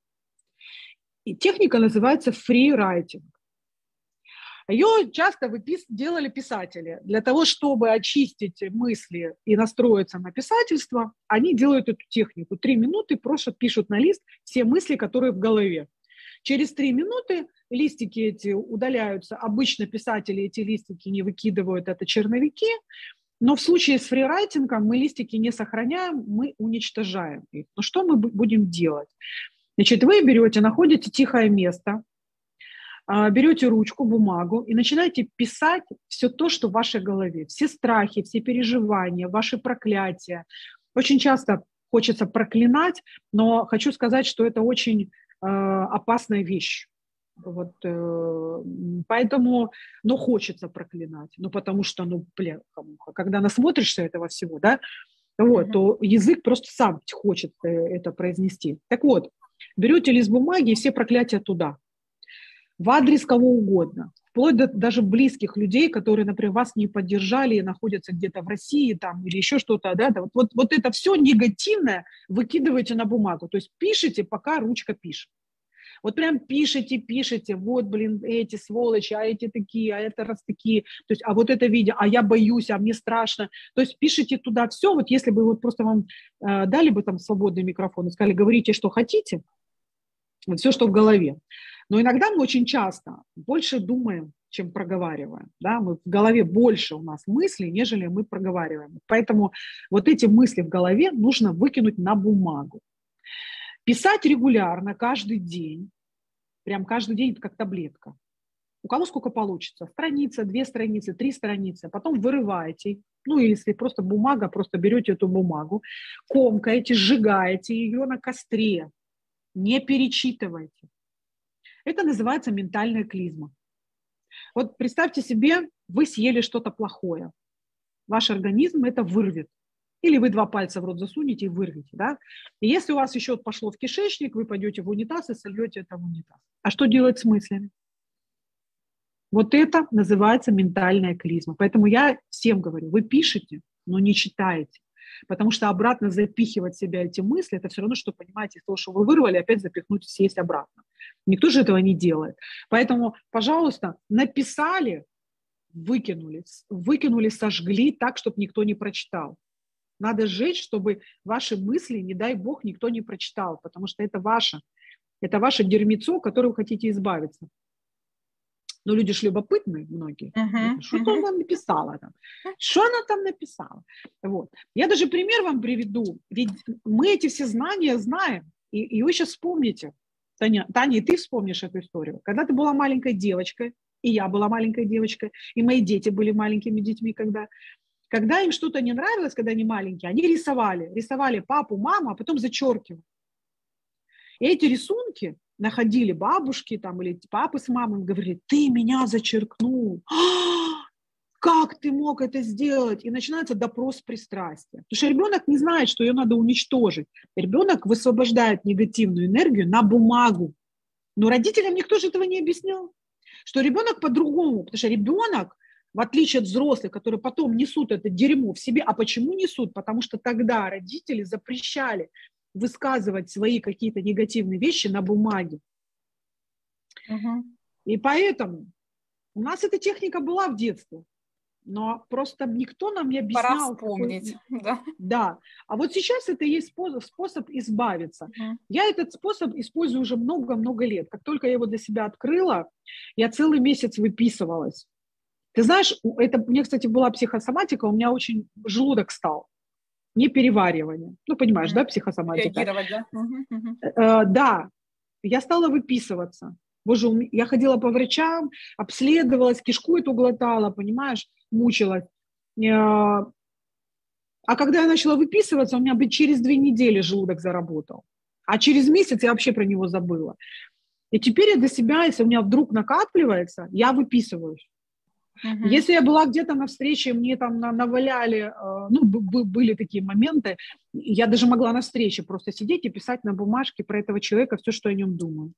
и техника называется free-writing. Ее часто выпис... делали писатели. Для того, чтобы очистить мысли и настроиться на писательство, они делают эту технику. Три минуты просто пишут на лист все мысли, которые в голове. Через три минуты листики эти удаляются. Обычно писатели эти листики не выкидывают, это черновики. Но в случае с фрирайтингом мы листики не сохраняем, мы уничтожаем их. Но что мы будем делать? Значит, вы берете, находите тихое место, берете ручку, бумагу и начинаете писать все то, что в вашей голове. Все страхи, все переживания, ваши проклятия. Очень часто хочется проклинать, но хочу сказать, что это очень э, опасная вещь. Вот, э, поэтому, ну, хочется проклинать, ну, потому что, ну, бля, когда насмотришься этого всего, да, вот, то язык просто сам хочет это произнести. Так вот, берете лист бумаги и все проклятия туда. В адрес кого угодно, вплоть до даже близких людей, которые, например, вас не поддержали и находятся где-то в России там, или еще что-то, да, вот, вот, вот это все негативное выкидываете на бумагу, то есть пишите, пока ручка пишет. Вот прям пишите, пишите, вот, блин, эти сволочи, а эти такие, а это раз такие, то есть, а вот это видео, а я боюсь, а мне страшно. То есть пишите туда все, вот если бы вот просто вам э, дали бы там свободный микрофон и сказали, говорите, что хотите, вот все, что в голове. Но иногда мы очень часто больше думаем, чем проговариваем. Да? Мы в голове больше у нас мыслей, нежели мы проговариваем. Поэтому вот эти мысли в голове нужно выкинуть на бумагу. Писать регулярно, каждый день. Прям каждый день это как таблетка. У кого сколько получится. Страница, две страницы, три страницы. Потом вырываете. Ну, или если просто бумага, просто берете эту бумагу, комкаете, сжигаете ее на костре. Не перечитывайте. Это называется ментальная клизма. Вот представьте себе, вы съели что-то плохое. Ваш организм это вырвет. Или вы два пальца в рот засунете и вырвете. Да? И если у вас еще пошло в кишечник, вы пойдете в унитаз и сольете это в унитаз. А что делать с мыслями? Вот это называется ментальная клизма. Поэтому я всем говорю, вы пишете, но не читаете. Потому что обратно запихивать в себя эти мысли, это все равно, что, понимаете, из того, что вы вырвали, опять запихнуть, съесть обратно. Никто же этого не делает. Поэтому, пожалуйста, написали, выкинули, выкинули, сожгли так, чтобы никто не прочитал. Надо сжечь, чтобы ваши мысли, не дай бог, никто не прочитал, потому что это ваше, это ваше дерьмецо, которое вы хотите избавиться. Но люди же любопытные многие. Uh-huh, что uh-huh. она написала там? Что она там написала? Вот. Я даже пример вам приведу. Ведь мы эти все знания знаем. И, и вы сейчас вспомните. Таня, Таня, и ты вспомнишь эту историю. Когда ты была маленькой девочкой, и я была маленькой девочкой, и мои дети были маленькими детьми, когда, когда им что-то не нравилось, когда они маленькие, они рисовали. Рисовали папу, маму, а потом зачеркивали. И эти рисунки находили бабушки там, или папы с мамой, говорили, ты меня зачеркнул. Как ты мог это сделать? И начинается допрос пристрастия. Потому что ребенок не знает, что ее надо уничтожить. Ребенок высвобождает негативную энергию на бумагу. Но родителям никто же этого не объяснял. Что ребенок по-другому. Потому что ребенок, в отличие от взрослых, которые потом несут это дерьмо в себе. А почему несут? Потому что тогда родители запрещали высказывать свои какие-то негативные вещи на бумаге. Угу. И поэтому у нас эта техника была в детстве. Но просто никто нам не объяснял. Пора вспомнить. Какой... Да. да. А вот сейчас это есть способ, способ избавиться. Uh-huh. Я этот способ использую уже много-много лет. Как только я его для себя открыла, я целый месяц выписывалась. Ты знаешь, это, у меня, кстати, была психосоматика, у меня очень желудок стал. Не переваривание. Ну, понимаешь, uh-huh. да, психосоматика? Реагировать, да? Uh-huh. Uh-huh. Э, да. Я стала выписываться. Боже, я ходила по врачам, обследовалась, кишку эту глотала, понимаешь, мучилась. А когда я начала выписываться, у меня через две недели желудок заработал. А через месяц я вообще про него забыла. И теперь я для себя, если у меня вдруг накапливается, я выписываюсь. Uh-huh. Если я была где-то на встрече, мне там наваляли, ну, были такие моменты, я даже могла на встрече просто сидеть и писать на бумажке про этого человека все, что о нем думаю.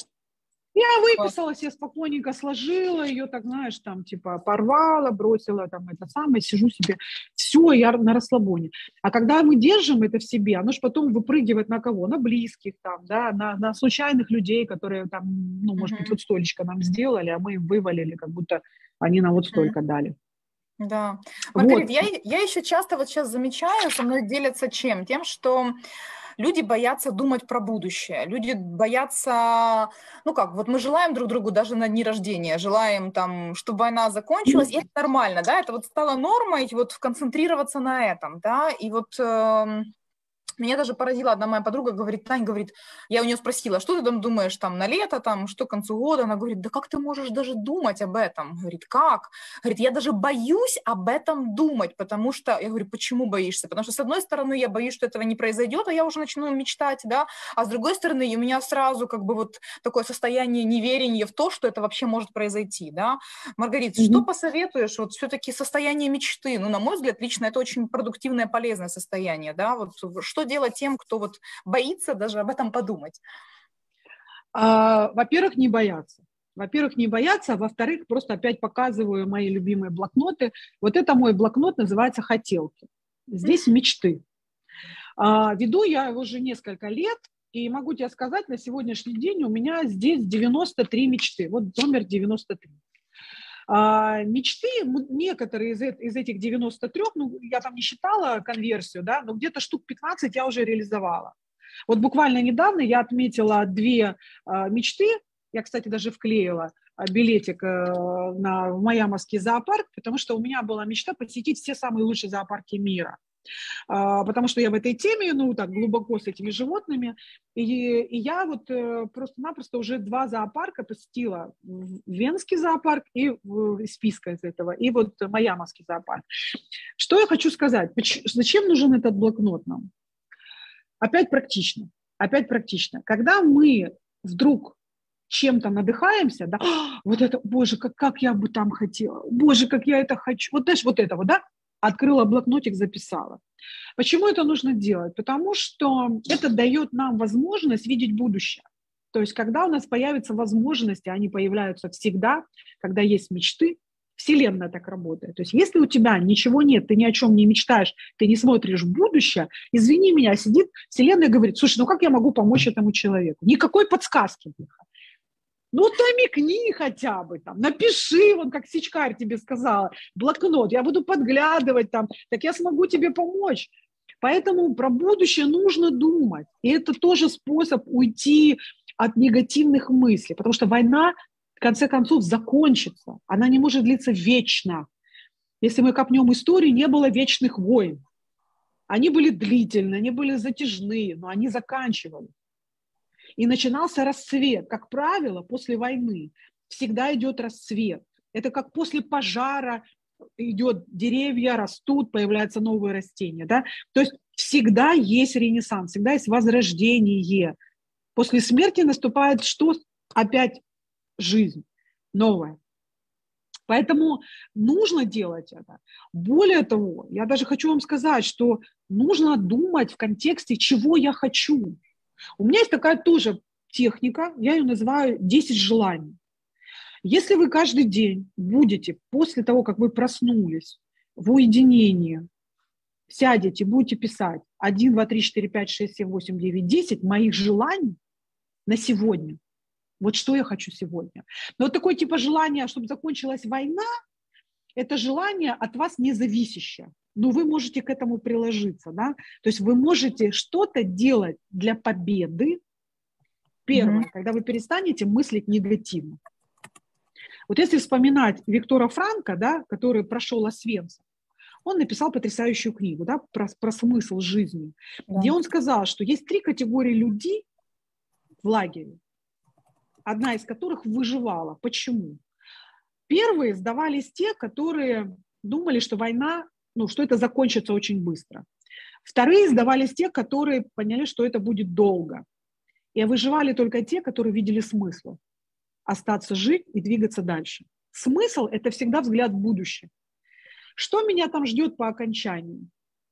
Я выписалась, я спокойненько сложила ее, так, знаешь, там, типа, порвала, бросила, там, это самое, сижу себе, все, я на расслабоне. А когда мы держим это в себе, оно же потом выпрыгивает на кого? На близких, там, да, на, на случайных людей, которые, там, ну, может быть, вот столечко нам сделали, а мы им вывалили, как будто они нам вот столько дали. Да. Маргарита, вот. я, я еще часто вот сейчас замечаю, со мной делятся чем? Тем, что люди боятся думать про будущее, люди боятся, ну как, вот мы желаем друг другу даже на дни рождения, желаем там, чтобы война закончилась, и это нормально, да, это вот стало нормой, вот концентрироваться на этом, да, и вот... Э- Меня даже поразила одна моя подруга, говорит, Тань, говорит, я у нее спросила, что ты там думаешь там на лето, там, что к концу года? Она говорит, да как ты можешь даже думать об этом? Говорит, как? Говорит, я даже боюсь об этом думать, потому что, я говорю, почему боишься? Потому что, с одной стороны, я боюсь, что этого не произойдет, а я уже начну мечтать, да, а с другой стороны, у меня сразу как бы вот такое состояние неверия в то, что это вообще может произойти, да. Маргарита, mm-hmm. что посоветуешь? Вот все-таки состояние мечты, ну, на мой взгляд, лично это очень продуктивное, полезное состояние, да, вот что делать тем, кто вот боится даже об этом подумать? А, во-первых, не бояться. Во-первых, не бояться, а во-вторых, просто опять показываю мои любимые блокноты. Вот это мой блокнот, называется «Хотелки». Здесь mm-hmm. мечты. А, веду я его уже несколько лет, и могу тебе сказать, на сегодняшний день у меня здесь девяносто три мечты. Вот номер девяносто три. А, мечты, некоторые из, из этих девяноста трёх, ну, я там не считала конверсию, да, но где-то штук пятнадцать я уже реализовала. Вот буквально недавно я отметила две а, мечты, я, кстати, даже вклеила а, билетик а, на Майамовский зоопарк, потому что у меня была мечта посетить все самые лучшие зоопарки мира. Uh, потому что я в этой теме, ну, так глубоко с этими животными, и, и я вот uh, просто-напросто уже два зоопарка посетила, Венский зоопарк и uh, из списка из этого, и вот Майамовский зоопарк. Что я хочу сказать? Поч- зачем нужен этот блокнот нам? Опять практично, опять практично. Когда мы вдруг чем-то надыхаемся, да, вот это, боже, как, как я бы там хотела, боже, как я это хочу, вот знаешь, вот это вот, да, открыла блокнотик, записала. Почему это нужно делать? Потому что это дает нам возможность видеть будущее. То есть, когда у нас появятся возможности, они появляются всегда, когда есть мечты, Вселенная так работает. То есть, если у тебя ничего нет, ты ни о чем не мечтаешь, ты не смотришь в будущее, извини меня, сидит Вселенная и говорит, слушай, ну как я могу помочь этому человеку? Никакой подсказки. Ну, намекни хотя бы, там, напиши, вот как Сичкарь тебе сказала, блокнот, я буду подглядывать там, так я смогу тебе помочь. Поэтому про будущее нужно думать. И это тоже способ уйти от негативных мыслей, потому что война, в конце концов, закончится. Она не может длиться вечно. Если мы копнем историю, не было вечных войн. Они были длительные, они были затяжные, но они заканчивались. И начинался расцвет. Как правило, после войны всегда идет расцвет. Это как после пожара идет, деревья растут, появляются новые растения. Да? То есть всегда есть ренессанс, всегда есть возрождение. После смерти наступает что? Опять жизнь новая. Поэтому нужно делать это. Более того, я даже хочу вам сказать, что нужно думать в контексте, чего я хочу. У меня есть такая тоже техника, я ее называю десять желаний. Если вы каждый день будете, после того, как вы проснулись, в уединении, сядете, будете писать один, два, три, четыре, пять, шесть, семь, восемь, девять, десять моих желаний на сегодня. Вот что я хочу сегодня. Но вот такое типа желание, чтобы закончилась война, это желание от вас не зависящее. Но вы можете к этому приложиться. Да? То есть вы можете что-то делать для победы. Первое, mm-hmm. когда вы перестанете мыслить негативно. Вот если вспоминать Виктора Франка, да, который прошел Освенцим, он написал потрясающую книгу, да, про, про смысл жизни, да. где он сказал, что есть три категории людей в лагере, одна из которых выживала. Почему? Первые сдавались те, которые думали, что война, ну, что это закончится очень быстро. Вторые сдавались те, которые поняли, что это будет долго. И выживали только те, которые видели смысл. Остаться жить и двигаться дальше. Смысл – это всегда взгляд в будущее. Что меня там ждет по окончании?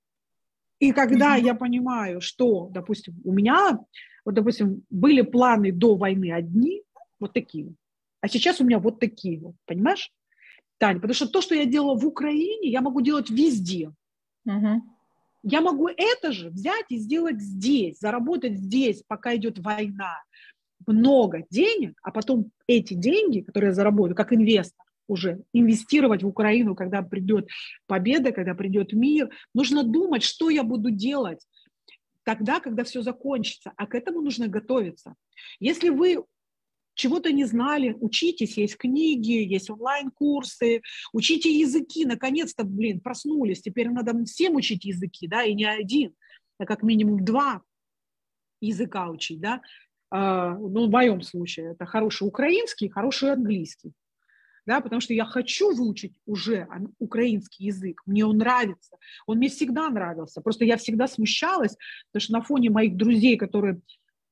И когда mm-hmm. я понимаю, что, допустим, у меня, вот, допустим, были планы до войны одни, вот такие, а сейчас у меня вот такие, вот, понимаешь, Таня? Потому что то, что я делала в Украине, я могу делать везде. Mm-hmm. Я могу это же взять и сделать здесь, заработать здесь, пока идет война. Много денег, а потом эти деньги, которые я заработаю, как инвестор, уже инвестировать в Украину, когда придет победа, когда придет мир. Нужно думать, что я буду делать тогда, когда все закончится. А к этому нужно готовиться. Если вы чего-то не знали, учитесь, есть книги, есть онлайн-курсы, учите языки, наконец-то, блин, проснулись. Теперь надо всем учить языки, да, и не один, а как минимум два языка учить, да. Uh, ну, в моем случае это хороший украинский, хороший английский, да, потому что я хочу выучить уже украинский язык, мне он нравится, он мне всегда нравился, просто я всегда смущалась, потому что на фоне моих друзей, которые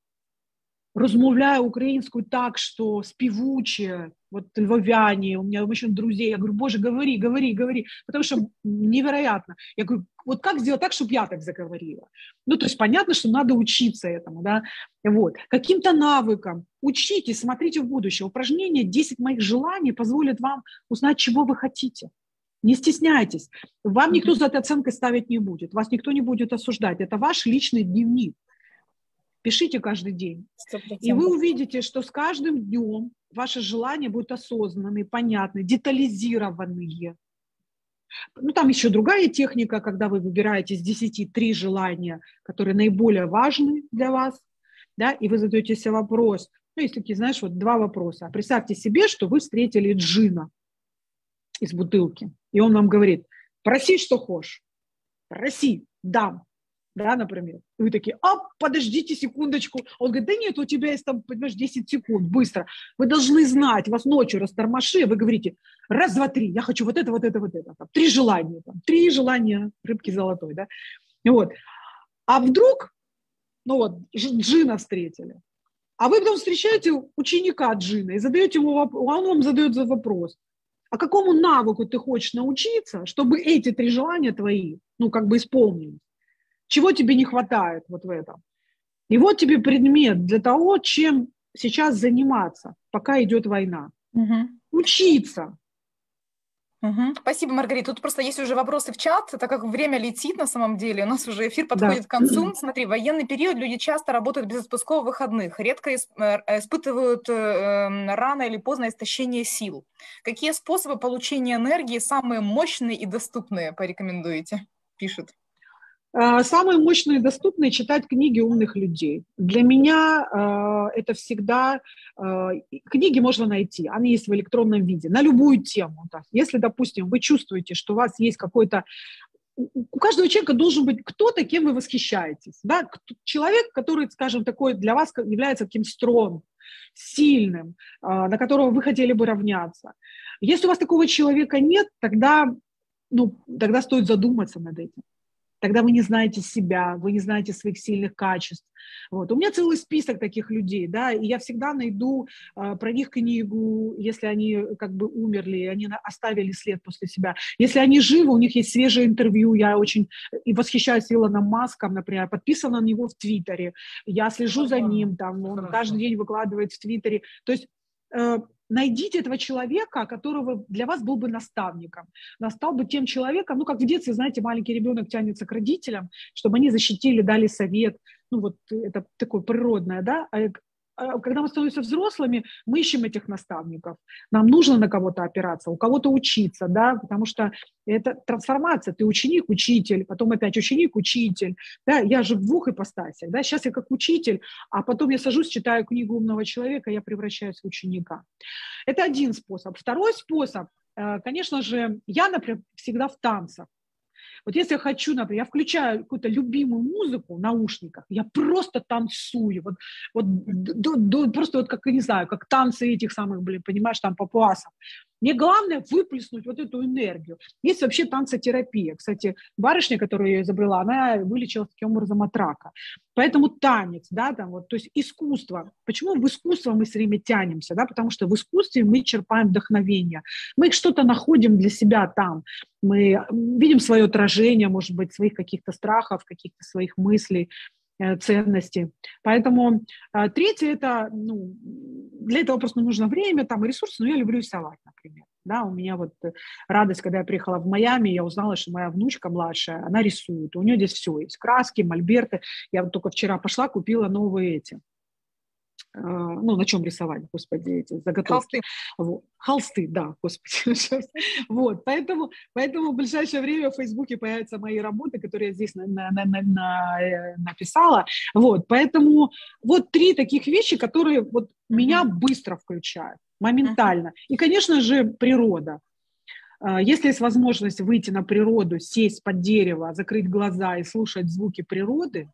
розмовляю українською так, что спевучие, вот львовяне, у меня очень друзей, я говорю, боже, говори, говори, говори, потому что невероятно. Я говорю, вот как сделать так, чтобы я так заговорила? Ну, то есть понятно, что надо учиться этому, да, вот, каким-то навыкам, учитесь, смотрите в будущее. Упражнение десять моих желаний позволит вам узнать, чего вы хотите. Не стесняйтесь, вам никто за этой оценкой ставить не будет, вас никто не будет осуждать, это ваш личный дневник. Пишите каждый день. сто процентов. И вы увидите, что с каждым днем ваши желания будут осознанные, понятные, детализированные. Ну, там еще другая техника, когда вы выбираете из десяти три желания, которые наиболее важны для вас, да, и вы задаете себе вопрос. Ну, есть такие, знаешь, вот два вопроса. Представьте себе, что вы встретили джина из бутылки, и он вам говорит, проси, что хочешь, проси, дам. Да, например. И вы такие, а, подождите секундочку. Он говорит, да нет, у тебя есть там, понимаешь, десять секунд, быстро. Вы должны знать, вас ночью растормоши, вы говорите, раз, два, три, я хочу вот это, вот это, вот это. Там, три желания, там, три желания рыбки золотой, да. Вот. А вдруг, ну вот, джина встретили, а вы потом встречаете ученика джина и задаете ему вопрос, он вам задает вопрос, а какому навыку ты хочешь научиться, чтобы эти три желания твои, ну, как бы исполнились? Чего тебе не хватает вот в этом? И вот тебе предмет для того, чем сейчас заниматься, пока идет война. Угу. Учиться. Угу. Спасибо, Маргарита. Тут просто есть уже вопросы в чат, так как время летит на самом деле, у нас уже эфир подходит да. к концу. Смотри, в военный период люди часто работают без отпусков выходных, редко испытывают рано или поздно истощение сил. Какие способы получения энергии самые мощные и доступные порекомендуете? Пишет. Самые мощные и доступные – читать книги умных людей. Для меня э, это всегда… Э, книги можно найти, они есть в электронном виде, на любую тему. Так. Если, допустим, вы чувствуете, что у вас есть какой-то… У каждого человека должен быть кто-то, кем вы восхищаетесь. Да? Человек, который, скажем, такой для вас является таким стронгом, сильным, э, на которого вы хотели бы равняться. Если у вас такого человека нет, тогда, ну, тогда стоит задуматься над этим. тогда вы не знаете себя, вы не знаете своих сильных качеств. Вот. У меня целый список таких людей, да, и я всегда найду э, про них книгу, если они как бы умерли, они оставили след после себя. Если они живы, у них есть свежее интервью, я очень и восхищаюсь Илоном Маском, например, подписана на него в Твиттере, я слежу за ним, там, он Хорошо. каждый день выкладывает в Твиттере. То есть э, найдите этого человека, которого для вас был бы наставником, настал бы тем человеком, ну, как в детстве, знаете, маленький ребенок тянется к родителям, чтобы они защитили, дали совет, ну, вот это такое природное, да, а когда мы становимся взрослыми, мы ищем этих наставников, нам нужно на кого-то опираться, у кого-то учиться, да, потому что это трансформация, ты ученик, учитель, потом опять ученик, учитель, да, я же в двух ипостасях, да, сейчас я как учитель, а потом я сажусь, читаю книгу умного человека, я превращаюсь в ученика. Это один способ. Второй способ, конечно же, я, например, всегда в танцах. Вот если я хочу, например, я включаю какую-то любимую музыку в наушниках, я просто танцую, вот, вот до, до, просто вот как, я не знаю, как танцы этих самых, блин, понимаешь, там папуасов. Мне главное выплеснуть вот эту энергию. Есть вообще танцотерапия. Кстати, барышня, которую я изобрела, она вылечилась таким образом от рака. Поэтому танец, да, там вот, то есть искусство. Почему в искусство мы все время тянемся, да, потому что в искусстве мы черпаем вдохновение. Мы что-то находим для себя там. Мы видим свое отражение, может быть, своих каких-то страхов, каких-то своих мыслей, ценностей. Поэтому а, третье, это, ну, для этого просто нужно время, там, и ресурсы, но я люблю рисовать, например. Да, у меня вот радость, когда я приехала в Майами, я узнала, что моя внучка младшая, она рисует, у нее здесь все есть, краски, мольберты. Я вот только вчера пошла, купила новые эти, ну, на чем рисовать, господи, эти заготовки. Холсты. Вот. Холсты, да, господи. Вот, поэтому, поэтому в ближайшее время в Фейсбуке появятся мои работы, которые я здесь на, на, на, на, написала. Вот, поэтому вот три таких вещи, которые вот mm-hmm. меня быстро включают, моментально. Mm-hmm. И, конечно же, природа. Если есть возможность выйти на природу, сесть под дерево, закрыть глаза и слушать звуки природы,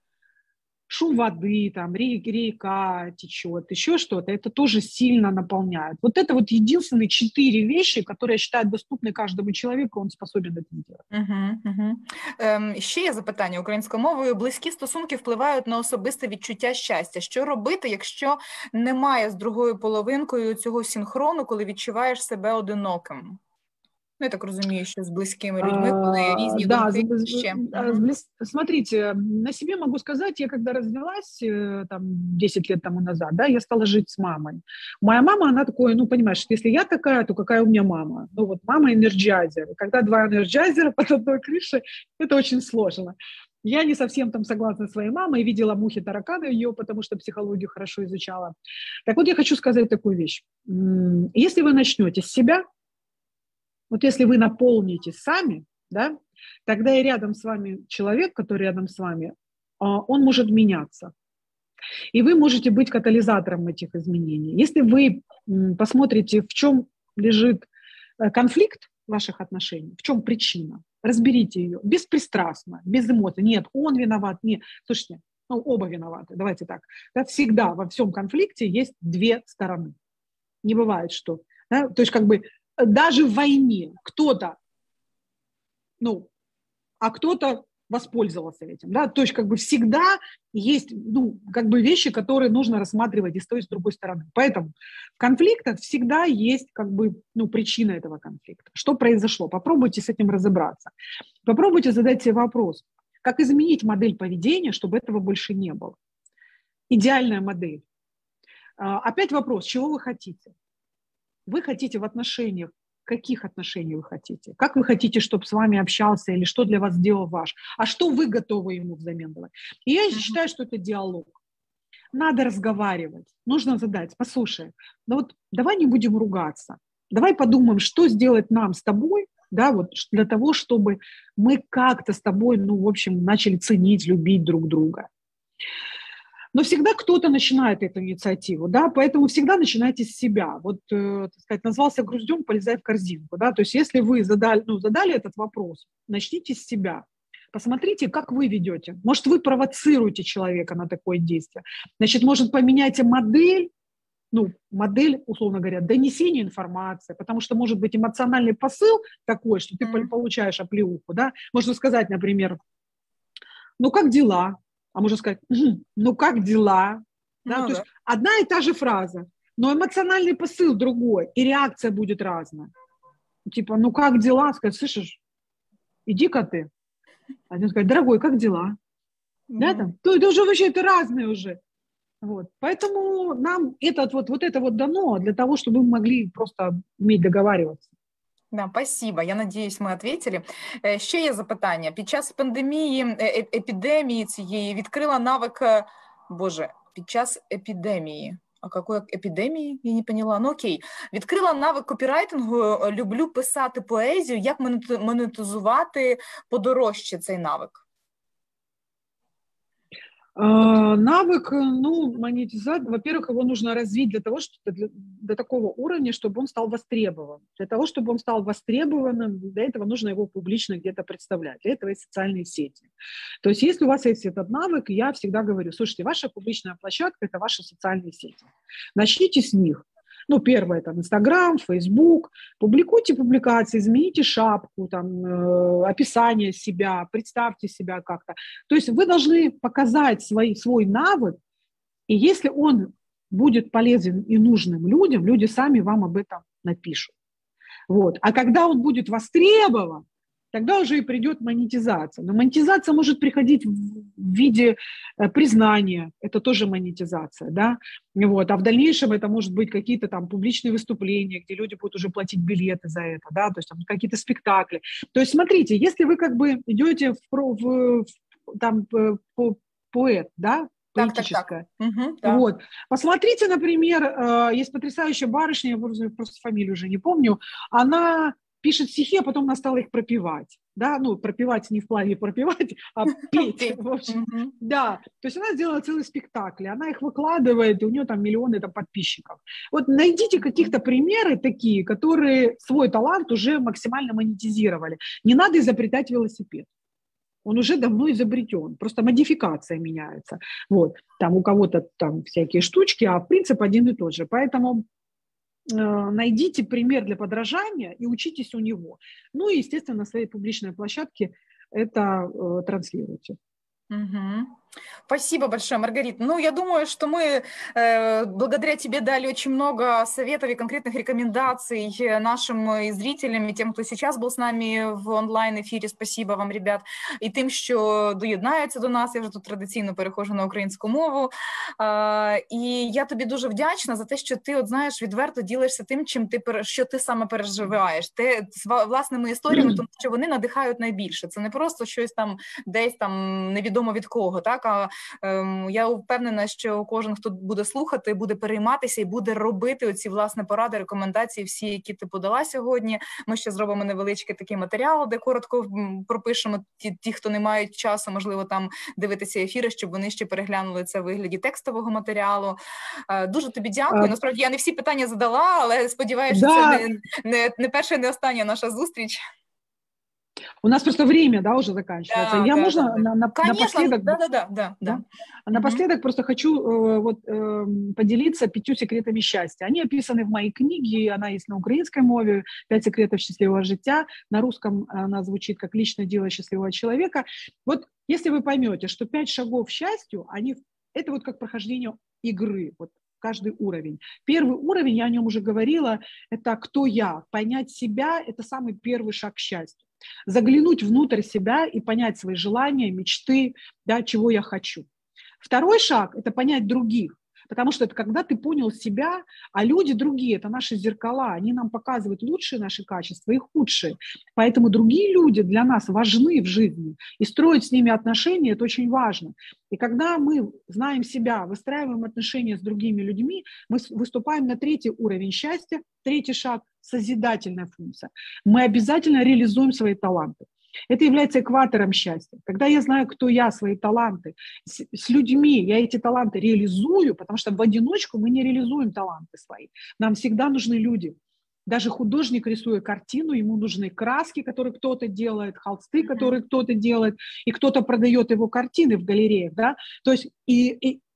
шум воды, там, река течет, еще что-то, это тоже сильно наполняет. Вот это вот единственные четыре вещи, которые я считаю доступны каждому человеку, он способен это делать. Угу, угу. Ем, ще є запитання українською мовою. Близькі стосунки впливають на особисте відчуття щастя. Що робити, якщо немає з другою половинкою цього синхрону, коли відчуваєш себе одиноким? Ну, я так розумію, що з близькими людьми, коли різні да, думки ще. Угу. Смотрите, на себе могу сказать, я когда развелась там, десять лет тому назад, да, я стала жить с мамой. Моя мама, она такой, ну, понимаешь, если я такая, то какая у меня мама? Ну, вот мама энерджайзер. Когда два энерджайзера под одной крышей, это очень сложно. Я не совсем там согласна с своей мамой, видела мухи, тараканы ее, потому что психологию хорошо изучала. Так вот, я хочу сказать такую вещь. Если вы начнете с себя, вот если вы наполнитесь сами, да, тогда и рядом с вами человек, который рядом с вами, он может меняться. И вы можете быть катализатором этих изменений. Если вы посмотрите, в чем лежит конфликт ваших отношений, в чем причина, разберите ее беспристрастно, без эмоций. Нет, он виноват, нет. Слушайте, ну, оба виноваты, давайте так. Да, всегда во всем конфликте есть две стороны. Не бывает, что... Да, то есть как бы даже в войне кто-то, ну, а кто-то воспользовался этим, да, то есть как бы всегда есть, ну, как бы вещи, которые нужно рассматривать и с той, и с другой стороны. Поэтому в конфликтах всегда есть как бы, ну, причина этого конфликта. Что произошло? Попробуйте с этим разобраться. Попробуйте задать себе вопрос, как изменить модель поведения, чтобы этого больше не было. Идеальная модель. Опять вопрос, чего вы хотите? Вы хотите в отношениях, каких отношений вы хотите? Как вы хотите, чтобы с вами общался или что для вас сделал ваш? А что вы готовы ему взамен давать? И я считаю, что это диалог. Надо разговаривать. Нужно задать, послушай, ну вот давай не будем ругаться. Давай подумаем, что сделать нам с тобой, да, вот для того, чтобы мы как-то с тобой, ну, в общем, начали ценить, любить друг друга. Но всегда кто-то начинает эту инициативу, да, поэтому всегда начинайте с себя. Вот, э, так сказать, назвался груздем, полезай в корзинку, да, то есть если вы задали, ну, задали этот вопрос, начните с себя. Посмотрите, как вы ведете. Может, вы провоцируете человека на такое действие. Значит, может, поменяйте модель ну, модель, условно говоря, донесения информации, потому что может быть эмоциональный посыл такой, что ты mm-hmm. получаешь оплеуху, да, можно сказать, например, ну, как дела? А можно сказать, ну, как дела? Да? Ну, то да. есть одна и та же фраза, но эмоциональный посыл другой, и реакция будет разная. Типа, ну, как дела? Сказать, слышишь, иди-ка ты. Один сказать, дорогой, как дела? Mm-hmm. Да, там? То это уже вообще, это разные уже. Вот. Поэтому нам это вот, вот это вот дано для того, чтобы мы могли просто уметь договариваться. Да, спасибо. Я надіюсь, ми відповіли. Ще є запитання. Під час пандемії, епідемії цієї відкрила навик, боже, під час епідемії, а якої епідемії? Я не поняла. Ну окей. Відкрила навик копірайтингу, люблю писати поезію. Як монетизувати подорожче цей навик? Навык, ну, монетизация, во-первых, его нужно развить для того, чтобы для, до такого уровня, чтобы он стал востребован. Для того, чтобы он стал востребованным, для этого нужно его публично где-то представлять. Для этого есть социальные сети. То есть, если у вас есть этот навык, я всегда говорю, слушайте, ваша публичная площадка – это ваши социальные сети. Начните с них. Ну, первое, там, Инстаграм, Фейсбук, публикуйте публикации, измените шапку, там, э, описание себя, представьте себя как-то. То есть вы должны показать свой, свой навык, и если он будет полезен и нужным людям, люди сами вам об этом напишут. Вот. А когда он будет востребован, тогда уже и придет монетизация. Но монетизация может приходить в виде признания, это тоже монетизация, да, вот. А в дальнейшем это может быть какие-то там публичные выступления, где люди будут уже платить билеты за это, да, то есть там какие-то спектакли. То есть смотрите, если вы как бы идете в, в, в там по, поэт, да, поэтическое. Так, так, так. Угу, да. Вот. Посмотрите, например, есть потрясающая барышня, я просто фамилию уже не помню, она пишет стихи, а потом она стала их пропевать. Да? Ну, пропевать не в плане пропевать, а петь. В общем. Mm-hmm. Да. То есть она сделала целый спектакль, она их выкладывает, и у нее там миллионы там, подписчиков. Вот найдите каких-то примеры такие, которые свой талант уже максимально монетизировали. Не надо изобретать велосипед. Он уже давно изобретен, просто модификация меняется. Вот. Там у кого-то там всякие штучки, а принцип один и тот же. Поэтому найдите пример для подражания и учитесь у него. Ну и, естественно, на своей публичной площадке это э, транслируйте. Угу. Спасибо большое, Маргарита. Ну, я думаю, что мы э, благодаря тебе дали очень много советов и конкретных рекомендаций нашим и зрителям, и тем, кто сейчас был с нами в онлайн-ефірі. Спасибо вам, ребят. І тим, що доєднаються до нас. Я вже тут традиційно переходжу на українську мову. Е, і я тобі дуже вдячна за те, що ти, от знаєш, відверто ділишся тим, чим ти, що ти саме переживаєш. Ти з власними історіями, тому що вони надихають найбільше. Це не просто щось там десь там невідомо від кого, так? А ем, я впевнена, що кожен, хто буде слухати, буде перейматися і буде робити оці, власне, поради, рекомендації всі, які ти подала сьогодні. Ми ще зробимо невеличкий такий матеріал, де коротко пропишемо ті, ті, хто не мають часу, можливо, там дивитися ефіри, щоб вони ще переглянули це в вигляді текстового матеріалу. Е, дуже тобі дякую. А... Насправді, я не всі питання задала, але сподіваюся, да. що це не, не, не перша і не остання наша зустріч. У нас просто время, да, уже заканчивается. Да, Я да, можно да, да. На, на, напоследок... Да, да, да, да, да. Напоследок mm-hmm. просто хочу э, вот, э, поделиться пятью секретами счастья. Они описаны в моей книге, она есть на украинской мове «Пять секретов счастливого життя». На русском она звучит как «Личное дело счастливого человека». Вот если вы поймете, что пять шагов к счастью, они, это вот как прохождение игры, вот каждый уровень. Первый уровень, я о нем уже говорила, это «Кто я?». Понять себя – это самый первый шаг к счастью. Заглянуть внутрь себя и понять свои желания, мечты, да, чего я хочу. Второй шаг – это понять других, потому что это когда ты понял себя, а люди другие – это наши зеркала, они нам показывают лучшие наши качества и худшие. Поэтому другие люди для нас важны в жизни, и строить с ними отношения – это очень важно. И когда мы знаем себя, выстраиваем отношения с другими людьми, мы выступаем на третий уровень счастья, третий шаг – созидательная функция. Мы обязательно реализуем свои таланты. Это является экватором счастья. Когда я знаю, кто я, свои таланты, с, с людьми я эти таланты реализую, потому что в одиночку мы не реализуем таланты свои. Нам всегда нужны люди. Даже художник, рисуя картину, ему нужны краски, которые кто-то делает, холсты, которые кто-то делает, и кто-то продает его картины в галереях. Да? То есть и, и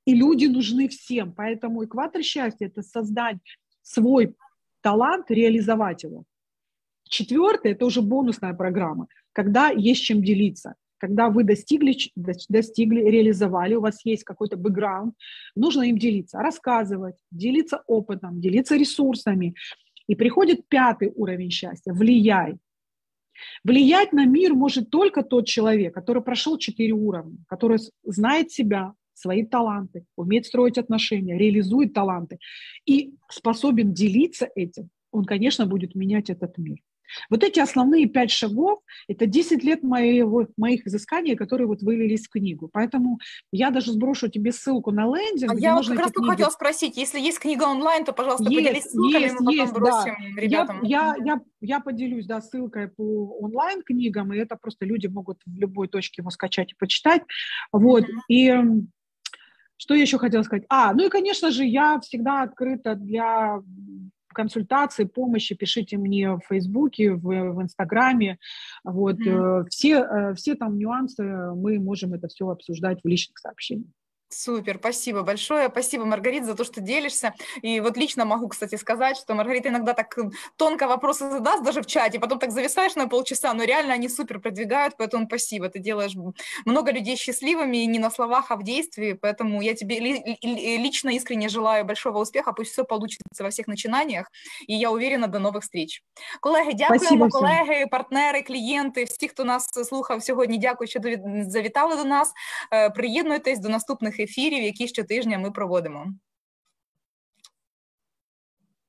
И люди нужны всем. Поэтому экватор счастья – это создать свой талант, реализовать его. Четвертое – это уже бонусная программа, когда есть чем делиться. Когда вы достигли, достигли, реализовали, у вас есть какой-то бэкграунд, нужно им делиться, рассказывать, делиться опытом, делиться ресурсами. И приходит пятый уровень счастья – влияй. Влиять на мир может только тот человек, который прошел четыре уровня, который знает себя, свои таланты, умеет строить отношения, реализует таланты и способен делиться этим. Он, конечно, будет менять этот мир. Вот эти основные пять шагов – это десять лет моего, моих изысканий, которые вот вылились в книгу. Поэтому я даже сброшу тебе ссылку на лендинг. А я вот как раз книги... хотела спросить, если есть книга онлайн, то, пожалуйста, есть, поделись ссылками, есть, мы потом есть, бросим да. ребятам. Я, я, я, я поделюсь, да, ссылкой по онлайн-книгам, и это просто люди могут в любой точке его скачать и почитать. Вот, mm-hmm. и что я еще хотела сказать? А, ну и, конечно же, я всегда открыта для консультации, помощи, пишите мне в Фейсбуке, в, в Инстаграме, вот, mm-hmm. все, все там нюансы, мы можем это все обсуждать в личных сообщениях. Супер, спасибо большое. Спасибо, Маргарита, за то, что делишься. И вот лично могу, кстати, сказать, что Маргарита иногда так тонко вопросы задаст даже в чате, потом так зависаешь на полчаса, но реально они супер продвигают, поэтому спасибо. Ты делаешь много людей счастливыми не на словах, а в действии, поэтому я тебе лично искренне желаю большого успеха, пусть все получится во всех начинаниях, и я уверена, до нових встреч. Колеги, дякуємо, колеги, партнери, клієнти, всі, хто нас слухав сьогодні, дякую, що завітали до нас. Приєднуйтесь до наступних ефірів, які щотижня ми проводимо.